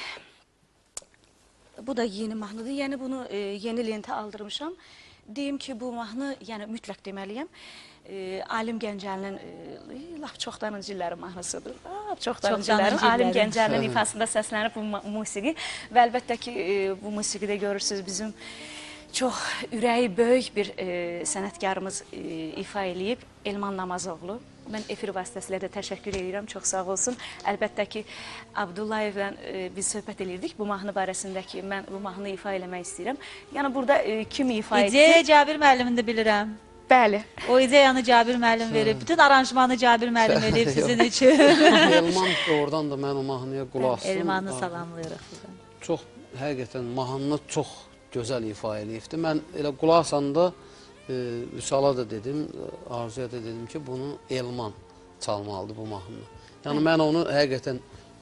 bu da yeni mahnıdır. Yəni bunu yeni lentə aldırmışam. Deyim ki, bu mahnı, yəni mütləq deməliyəm, Alim Gəncəlinin lap çoxdanıncı illərin mahnısıdır. Çoxdanıncı illərin Alim Gəncəlinin ifasında səslənib bu musiqi. Və əlbəttə ki, bu musiqidə görürsünüz bizim çox ürəyi böyük bir sənətkarımız ifa eləyib, Elman Namazoğlu. Mən efir vasitəsilə də təşəkkür edirəm, çox sağ olsun. Əlbəttə ki, Abdullayevlə biz söhbət edirdik bu mahnı barəsində ki, mən bu mahnı ifa eləmək istəyirəm. Yəni, burada kim ifa etdi? İdeya Cabir müəllimini də bilirəm. Bəli. O ideyanı Cabir müəllim verib, bütün aranjmanı Cabir müəllim edib sizin üçün. Elman oradan da mən o mahnıya qulaq asdım. Elmanı salamlayırıq. Çox, həqiqətən mahnını çox gözəl ifa eləyibdir. Mən elə qulaq asanda Vüsala da dedim, Arzuya da dedim ki, bunu Elman çalmalıdır bu mahnını. Yəni mən onu həqiqətən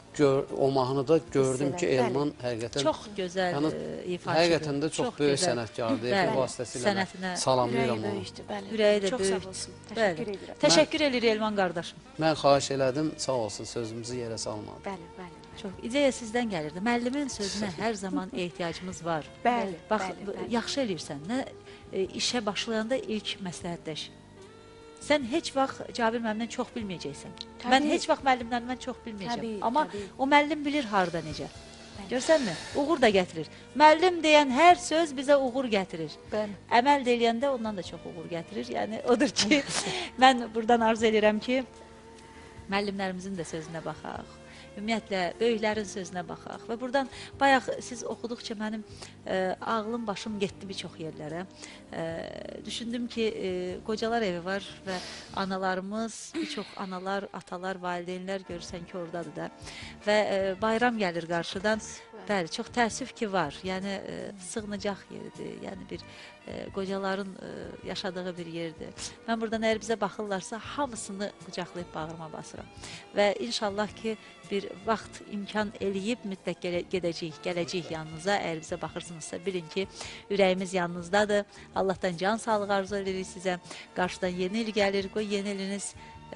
o mahnıda gördüm ki, Elman həqiqətən çox gözəl ifaçıdır. Həqiqətən də çox böyük sənətkardır. Efir vasitəsilə salamlayıram onu. Ürəyi də böyük. Təşəkkür edir Elman qardaşım. Mən xahiş elədim, sağ olsun, sözümüzü yerə salmadı. Bəli, bəli. Çox ideya sizdən gəlirdi. Müəllimin sözünə hər zaman ehtiyacımız var. Bəli. Bax, yaxşı eləyirsən. İşə başlayanda ilk məsləhətləş. Sən heç vaxt Cabir müəllimdən çox bilməyəcəksən. Mən heç vaxt müəllimlərimdən çox bilməyəcəm. Amma o müəllim bilir harda necə. Görsənmi? Uğur da gətirir. Müəllim deyən hər söz bizə uğur gətirir. Əməl deyəndə ondan da çox uğur gətirir. Yəni, odur ki, mən buradan arzu edirəm ki, müəllimlərimizin də sözünə baxaq. Ümumiyyətlə, böyüklərin sözünə baxaq. Və buradan bayaq siz oxuduqca mənim ağlım, başım getdi bir çox yerlərə. Düşündüm ki, qocalar evi var və analarımız, bir çox analar, atalar, valideynlər görürsən ki, oradadır da. Və bayram gəlir qarşıdan. Bəli, çox təəssüf ki, var. Yəni, sığınacaq yeridir. Yəni, bir qocaların yaşadığı bir yerdir. Mən buradan əgər bizə baxırlarsa, hamısını qucaqlayıb bağırma basıram. Və inşallah ki, bir vaxt imkan eləyib mütləq gələcəyik yanınıza. Əgər bizə baxırsınızsa, bilin ki, ürəyimiz yanınızdadır. Allahdan can sağlığı arzu edirik sizə. Qarşıdan yeni il gəlir. Qoy yeni iliniz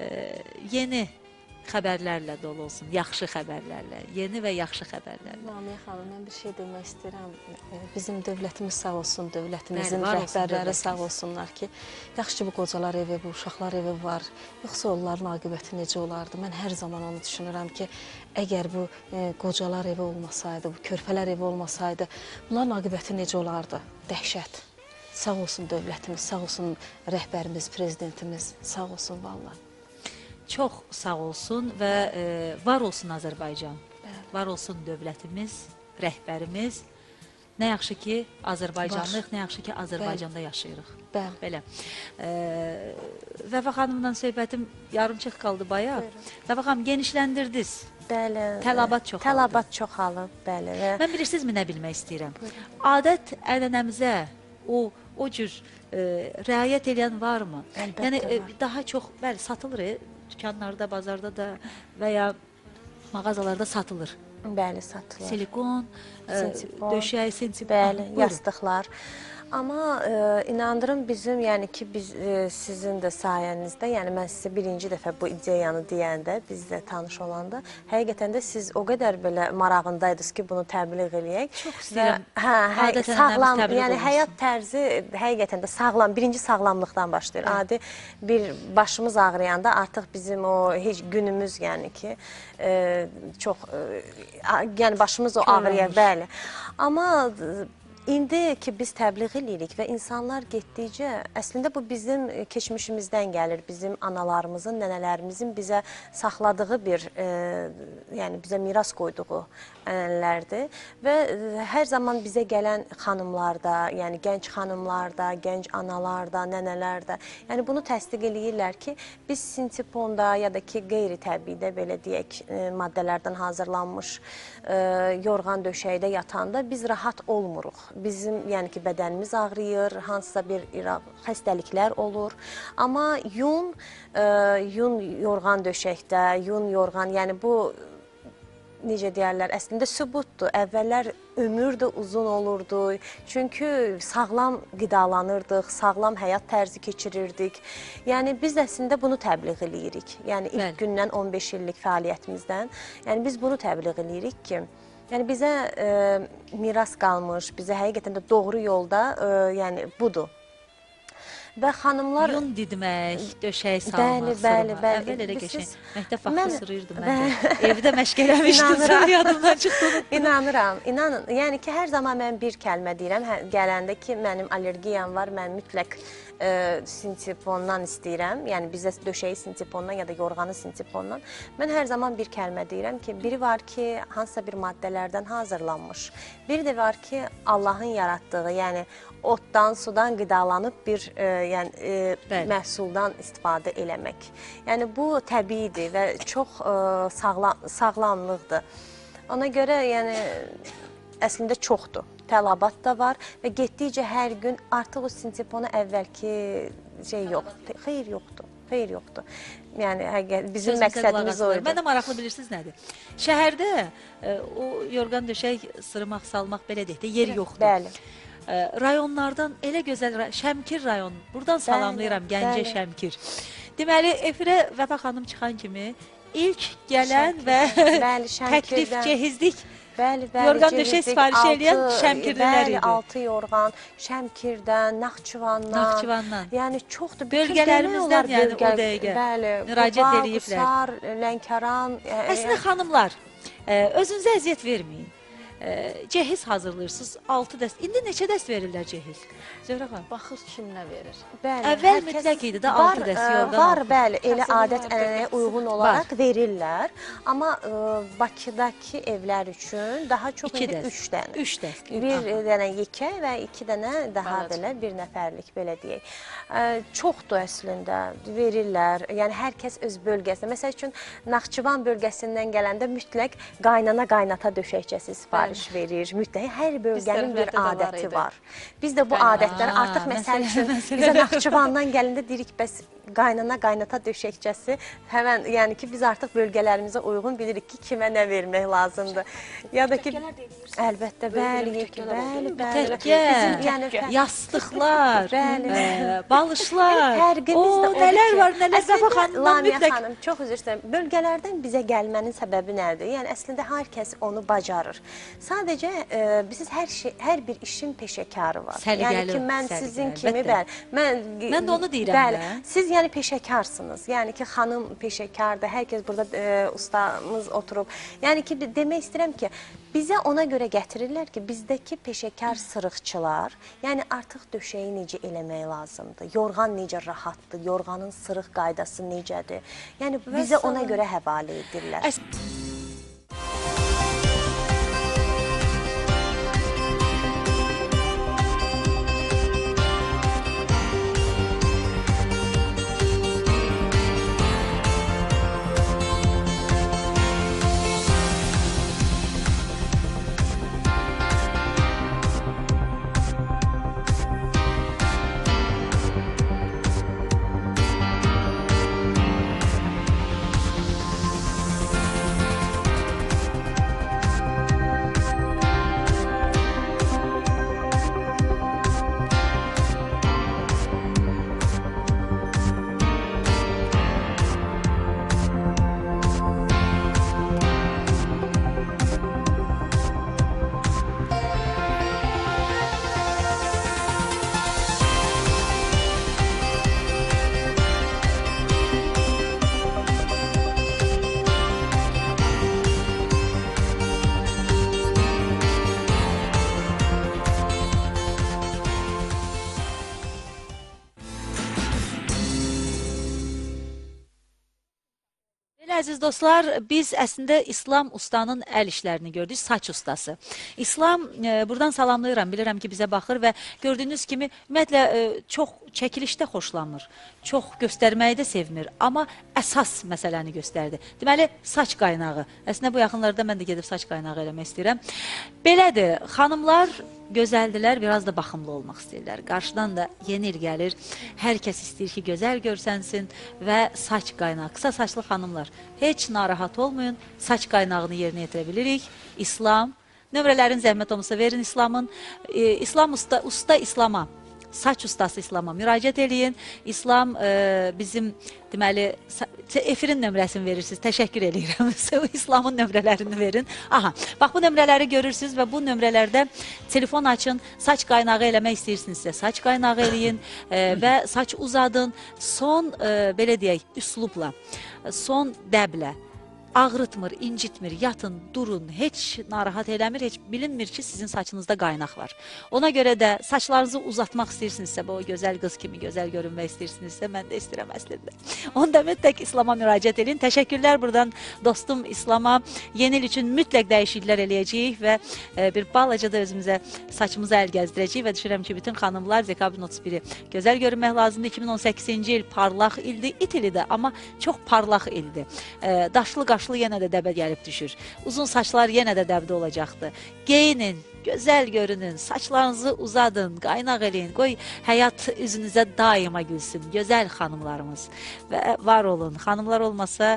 yeni xəbərlərlə dolu olsun, yaxşı xəbərlərlə, yeni və yaxşı xəbərlərlə. Namiyə xanım, mən bir şey demək istəyirəm. Bizim dövlətimiz sağ olsun, dövlətimizin rəhbərləri sağ olsunlar ki, yaxşı ki, bu qocalar evi, bu uşaqlar evi var. Yoxsa onların aqibəti necə olardı? Mən hər zaman onu düşünürəm ki, əgər bu qocalar evi olmasaydı, bu körpələr evi olmasaydı, bunların aqibəti necə olardı? Dəhşət. Sağ olsun dövlətimiz, sağ olsun rəhbərimiz, prezidentimiz, sağ olsun vallahi. Çox sağ olsun və var olsun Azərbaycan, var olsun dövlətimiz, rəhbərimiz. Nə yaxşı ki, Azərbaycanlıyıq, nə yaxşı ki, Azərbaycanda yaşayırıq. Belə. Vəfa xanımla söhbətim yarımçıq qaldı bayaq. Vəfa xanım, genişləndirdiniz. Bəli. Tələbat çoxaldı. Tələbat çoxalıb, bəli. Mən bilirsinizmi nə bilmək istəyirəm? Adət ənənəmizə o cür riayət edən varmı? Yəni, daha çox, bəli, satılır, dükanlarda, bazarda da və ya mağazalarda satılır. Bəli, satılır. Silikon, döşək, sintipon. Bəli, yastıqlar. Amma inandırım bizim, yəni ki, biz sizin də sayənizdə, yəni mən sizə birinci dəfə bu ideyanı deyəndə, bizlə tanış olanda, həqiqətən də siz o qədər belə marağındaydınız ki, bunu təbliğ eləyək. Çox istəyirəm. Sağlam, yəni həyat tərzi həqiqətən də sağlam, birinci sağlamlıqdan başlayır. Adi bir başımız ağrıyanda artıq bizim o heç günümüz, yəni ki, çox, yəni başımız o ağrıya, bəli. Amma İndi ki, biz təbliğ edirik və insanlar getdikcə, əslində bu bizim keçmişimizdən gəlir, bizim analarımızın, nənələrimizin bizə saxladığı bir, yəni bizə miras qoyduğu ənənələrdir və hər zaman bizə gələn xanımlarda, yəni gənc xanımlarda, gənc analarda, nənələrdə, yəni bunu təsdiq eləyirlər ki, biz sintiponda ya da ki, qeyri-təbiidə, belə deyək, maddələrdən hazırlanmış yorğan döşəkdə yatanda biz rahat olmuruq. Bizim, yəni ki, bədənimiz ağrıyır, hansısa bir xəstəliklər olur. Amma yun yorğan döşəkdə, yun yorğan, yəni bu necə deyərlər, əslində sübutdur. Əvvəllər ömür də uzun olurdu. Çünki sağlam qidalanırdıq, sağlam həyat tərzi keçirirdik. Yəni biz əslində bunu təbliğ eləyirik. Yəni ilk gündən 15 illik fəaliyyətimizdən. Yəni biz bunu təbliğ eləyirik ki, yəni bizə miras qalmış, bizə həqiqətən də doğru yolda yəni budur. Və xanımlar... Yun didmək, döşək salmaq, sırmaq. Əvvəl elə qəşəng. Məktəb vaxtı sırıyırdım mən də. Evdə məşq eləmişdim, sonra yadımdan çıxdı. İnanıram, inanın. Yəni ki, hər zaman mən bir kəlmə deyirəm. Gələndə ki, mənim allergiyam var, mən mütləq sintipondan istəyirəm. Yəni bizə döşəyi sintipondan ya da yorğanı sintipondan. Mən hər zaman bir kəlmə deyirəm ki, biri var ki, hansısa bir maddələrdən hazırlanmış. Biri də var ki, Allahın yaratdığı, yəni otdan, sudan qidalanıb bir məhsuldan istifadə eləmək. Yəni bu təbiidir və çox sağlamlıqdır. Ona görə yəni əslində çoxdur. Tələbat da var və getdikcə hər gün artıq o sintipona əvvəlki şey yoxdur. Xeyr yoxdur. Xeyr yoxdur. Yəni bizim məqsədimiz o idi. Mən də maraqlı bilirsiniz nədir? Şəhərdə o yorğan döşək sırmaq, salmaq belə deyək də yer yoxdur. Bəli. Rayonlardan elə gözəl, Şəmkir rayon, buradan salamlayıram Gəncə Şəmkir. Deməli, efirə Vəfa xanım çıxan kimi ilk gələn və təklif, cehizlik yorğan döşək sifariş eləyən Şəmkirlilər idi. Bəli, 6 yorğan, Şəmkirdən, Naxçıvandan. Yəni çoxdur. Bölgələrimizdən yəni o dəqiqə müraciət eləyiblər. Qubaq, Qusar, Lənkəran. Əslində xanımlar, özünüzə əziyyət verməyin. Cehiz hazırlayırsınız, 6 dəst. İndi neçə dəst verirlər cehiz? Zöhrə xanım. Baxır kim nə verir. Əvvəl mütləq idi də 6 dəst yorğan. Var, bəli, elə adət-ənənəyə uyğun olaraq verirlər. Amma Bakıdakı evlər üçün daha çox 3 dənə. 3 dəst. Bir dənə yekə və 2 dənə daha belə bir nəfərlik, belə deyək. Çoxdur əslində, verirlər. Yəni hər kəs öz bölgəsində. Məsəl üçün Naxçıvan bölgəsindən gələndə mütləq qaynana-qaynata döşəkçəsi sifariş verir. Mütləq hər bölgənin bir adəti var. Biz də bu adətləri artıq məsəl üçün bizə Naxçıvandan gələndə deyirik, bəs qaynana-qaynata döşəkçəsi həmən, yəni ki, biz artıq bölgələrimizə uyğun bilirik ki, kimə nə vermək lazımdır. Ya da ki, əlbəttə, bəli, təkkə, yastıqlar, balışlar, nələr var, nələr Vəfa xanımdan mütləq. Çox üzr istəyirəm, bölgələrdən bizə gəlmənin səbəbi nədir? Yəni, əslində, hər kəs onu bacarır. Sadəcə, biz hər bir işin peşəkarı var. Yəni ki, mən sizin kimi, mən də onu deyirəm. Siz yəni peşəkarsınız. Yəni ki, xanım peşəkardır. Hər kəs burada ustamız oturub. Yəni ki, demək istəyirəm ki, bizə ona görə gətirirlər ki, bizdəki peşəkar sırıqçılar, yəni artıq döşəyi necə eləmək lazımdır, yorğan necə rahatdır, yorğanın sırıq qaydası necədir. Yəni bizə ona görə həvalə edirlər. Əziz dostlar, biz əslində İslam ustanın əl işlərini gördük, saç ustası. İslam, buradan salamlayıram, bilirəm ki, bizə baxır və gördüyünüz kimi, ümumiyyətlə, çox çəkilişdə xoşlanmır, çox göstərməyi də sevmir, amma əsas məsələni göstərdi. Deməli, saç qaynağı. Əslində, bu yaxınlarda mən də gedib saç qaynağı eləmək istəyirəm. Belədir, xanımlar gözəldilər, biraz da baxımlı olmaq istəyirlər. Qarşıdan da yeni il gəlir, hər kəs istəyir ki, gözəl görsənsin və saç qaynağı. Qısa saçlı xanımlar, heç narahat olmayın, saç qaynağını yerinə yetirə bilirik. İslam, nömrələrin zəhmət olmasa verin İslamın. İslam usta İslama, saç ustası İslama müraciət eləyin. İslam bizim deməli efirin nömrəsini verirsiniz. Təşəkkür eləyirəm. İslamın nömrələrini verin. Aha, bax bu nömrələri görürsünüz və bu nömrələrdə telefon açın. Saç qaynağı eləmək istəyirsinizsə saç qaynağı eləyin və saç uzadın. Son belə deyək, üslubla, son dəblə. Ağrıtmır, incitmir, yatın, durun, heç narahat eləmir, heç bilinmir ki, sizin saçınızda qaynaq var. Ona görə də saçlarınızı uzatmaq istəyirsinizsə, o gözəl qız kimi gözəl görünmək istəyirsinizsə, mən də istəyirəm əslində. Onda mütləq İslama müraciət edin. Təşəkkürlər buradan dostum İslama. Yeni il üçün mütləq dəyişikliklər eləyəcəyik və bir balaca da özümüzə saçımızı əl gəzdirəcəyik və düşünürəm ki, bütün xanımlar dekabrın 31-i gözəl görünmək lazımdır. 2018-ci il parlaq ildir, it ilidir, amma çox parlaq ildir. Daşlı qaşlı yenə də dəbə gəlib düşür. Uzun saçlar yenə də dəbdə olacaqdır. Geyinin, gözəl görünün, saçlarınızı uzadın, qaynaq eləyin, qoy həyat üzünüzə daima gülsün. Gözəl xanımlarımız və var olun. Xanımlar olmasa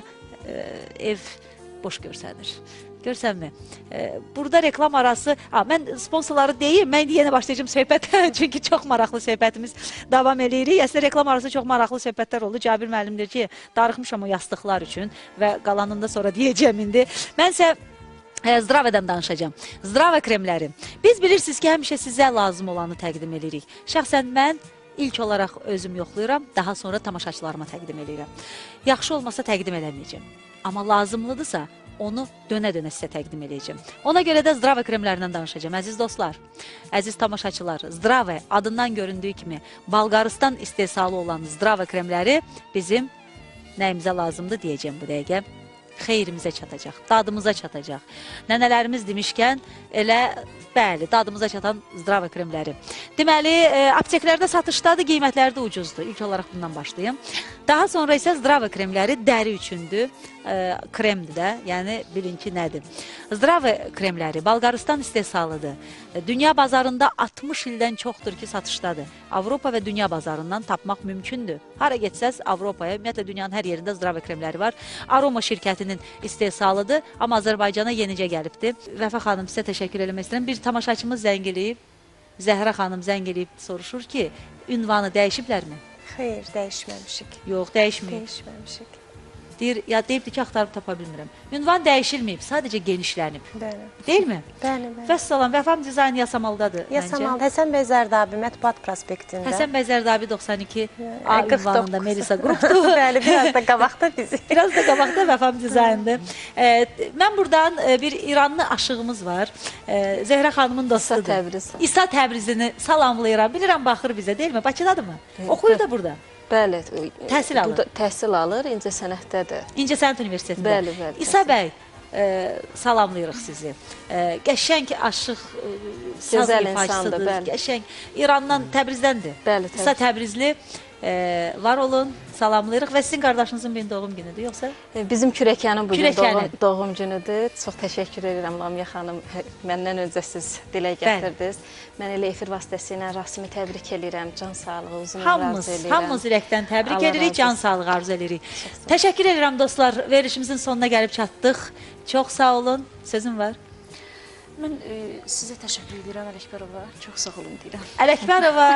ev boş görsənir. Görsənmi? Burada reklam arası, mən sponsorları deyim, mən yenə başlayacağım söhbətə, çünki çox maraqlı söhbətimiz davam eləyirik. Əslində reklam arası çox maraqlı söhbətlər oldu. Cabir müəllim deyir ki, darıxmışam o yastıqlar üçün və qalanında sonra deyəcəm indi. Mənsə Zdravədən danışacağım. Zdravə kremləri. Biz bilirsiniz ki, həmişə sizə lazım olanı təqdim edirik. Şəxsən mən ilk olaraq özüm yoxlayıram, daha sonra tamaşaçılarıma təqdim edirəm. Yaxşı olmasa təqdim eləməyəcəm. Amma lazımlıdırsa, onu dönə-dönə sizə təqdim edəcəm. Ona görə də Zdravə kremlərindən danışacağım. Əziz dostlar, əziz tamaşaçılar, Zdravə adından göründüyü kimi Bolqarıstan istehsalı olan Zdravə kremləri bizim nəyimizə lazımdır deyəcəm bu dəqiqə. Xeyrimizə çatacaq, dadımıza çatacaq. Nənələrimiz demişkən, elə bəli, dadımıza çatan Zdravə kremləri. Deməli, apteklərdə satışdadır, qiymətləri də ucuzdur. İlk olaraq bundan başlayayım. Daha sonra isə Zdravə kremləri dəri üçündür, kremdir də, yəni bilin ki, nədir. Zdravə kremləri Bolqarıstan istehsalıdır. Dünya bazarında 60 ildən çoxdur ki, satışdadır. Avropa və dünya bazarından tapmaq mümkündür. Hara getsəz Avropaya, ümumiyyətlə dünyanın hər yerində Zdravə kremləri var. Aroma şirkətinin istehsalıdır, amma Azərbaycana yenicə gəlibdir. Vəfa xanım, sizə təşəkkür eləmək istəyirəm. Bir tamaşaçımız zəng eləyib, Zəhra xanım zəng eləyib, soruşur ki, ünvanı dəyişiblərmi? Xeyr, dəyişməmişik. Yox, dəyişməyib. Dəyişməmişik. Deyir, ya deyibdir ki, axtarıb tapa bilmirəm. Ünvan dəyişilməyib, sadəcə genişlənib. Bəli. Deyilmi? Bəli, bəli. Vəssalam, Vəfam dizayn Yasamaldadır məncə. Yasamal, Həsən bəy Zərdabi, Mətbuat prospektində. Həsən bəy Zərdabi 92 A ünvanında Melisa qrupdur. Bəli, biraz da qabaqda bizi. Biraz da qabaqda Vəfam dizayndır. Mən buradan bir İranlı aşığımız var. Zəhra xanımın dostudur. İsa Təbriz. İsa Təbrizini salamlayıram. Bilirəm, baxır bizə, deyilmi? Bakıdadır mı? Oxuyur da burada. Bəli, təhsil alır. Təhsil alır, İncə Sənətdədir. İncə Sənət Universitetində. Bəli, bəli. İsa bəy, salamlayırıq sizi. Qəşəng aşıq, saz ifaçısıdır, qəşəng. İrandan, Təbrizdəndir. Bəli, İsa Təbrizli, var olun, salamlayırıq və sizin qardaşınızın bir doğum günüdür, yoxsa? Bizim Kürəkənin bugün doğum günüdür. Çox təşəkkür edirəm Lamiyə xanım, məndən öncə siz dilə gətirdiniz. Mən elə efir vasitəsilə Rasimi təbrik edirəm, can sağlığı, uzun ömür arzu edirəm. Hamımız ürəkdən təbrik edirik, can sağlığı arzu edirik. Təşəkkür edirəm dostlar, verilişimizin sonuna gəlib çatdıq. Çox sağ olun, sözüm var. Mən sizə təşəkkür edirəm Ələkbərova, çox sağ olun deyirəm. Ələkbərova,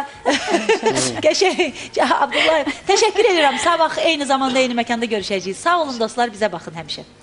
Abdullayev, təşəkkür edirəm. Sabah eyni zamanda eyni məkanda görüşəcəyik. Sağ olun dostlar, bizə baxın həmişə.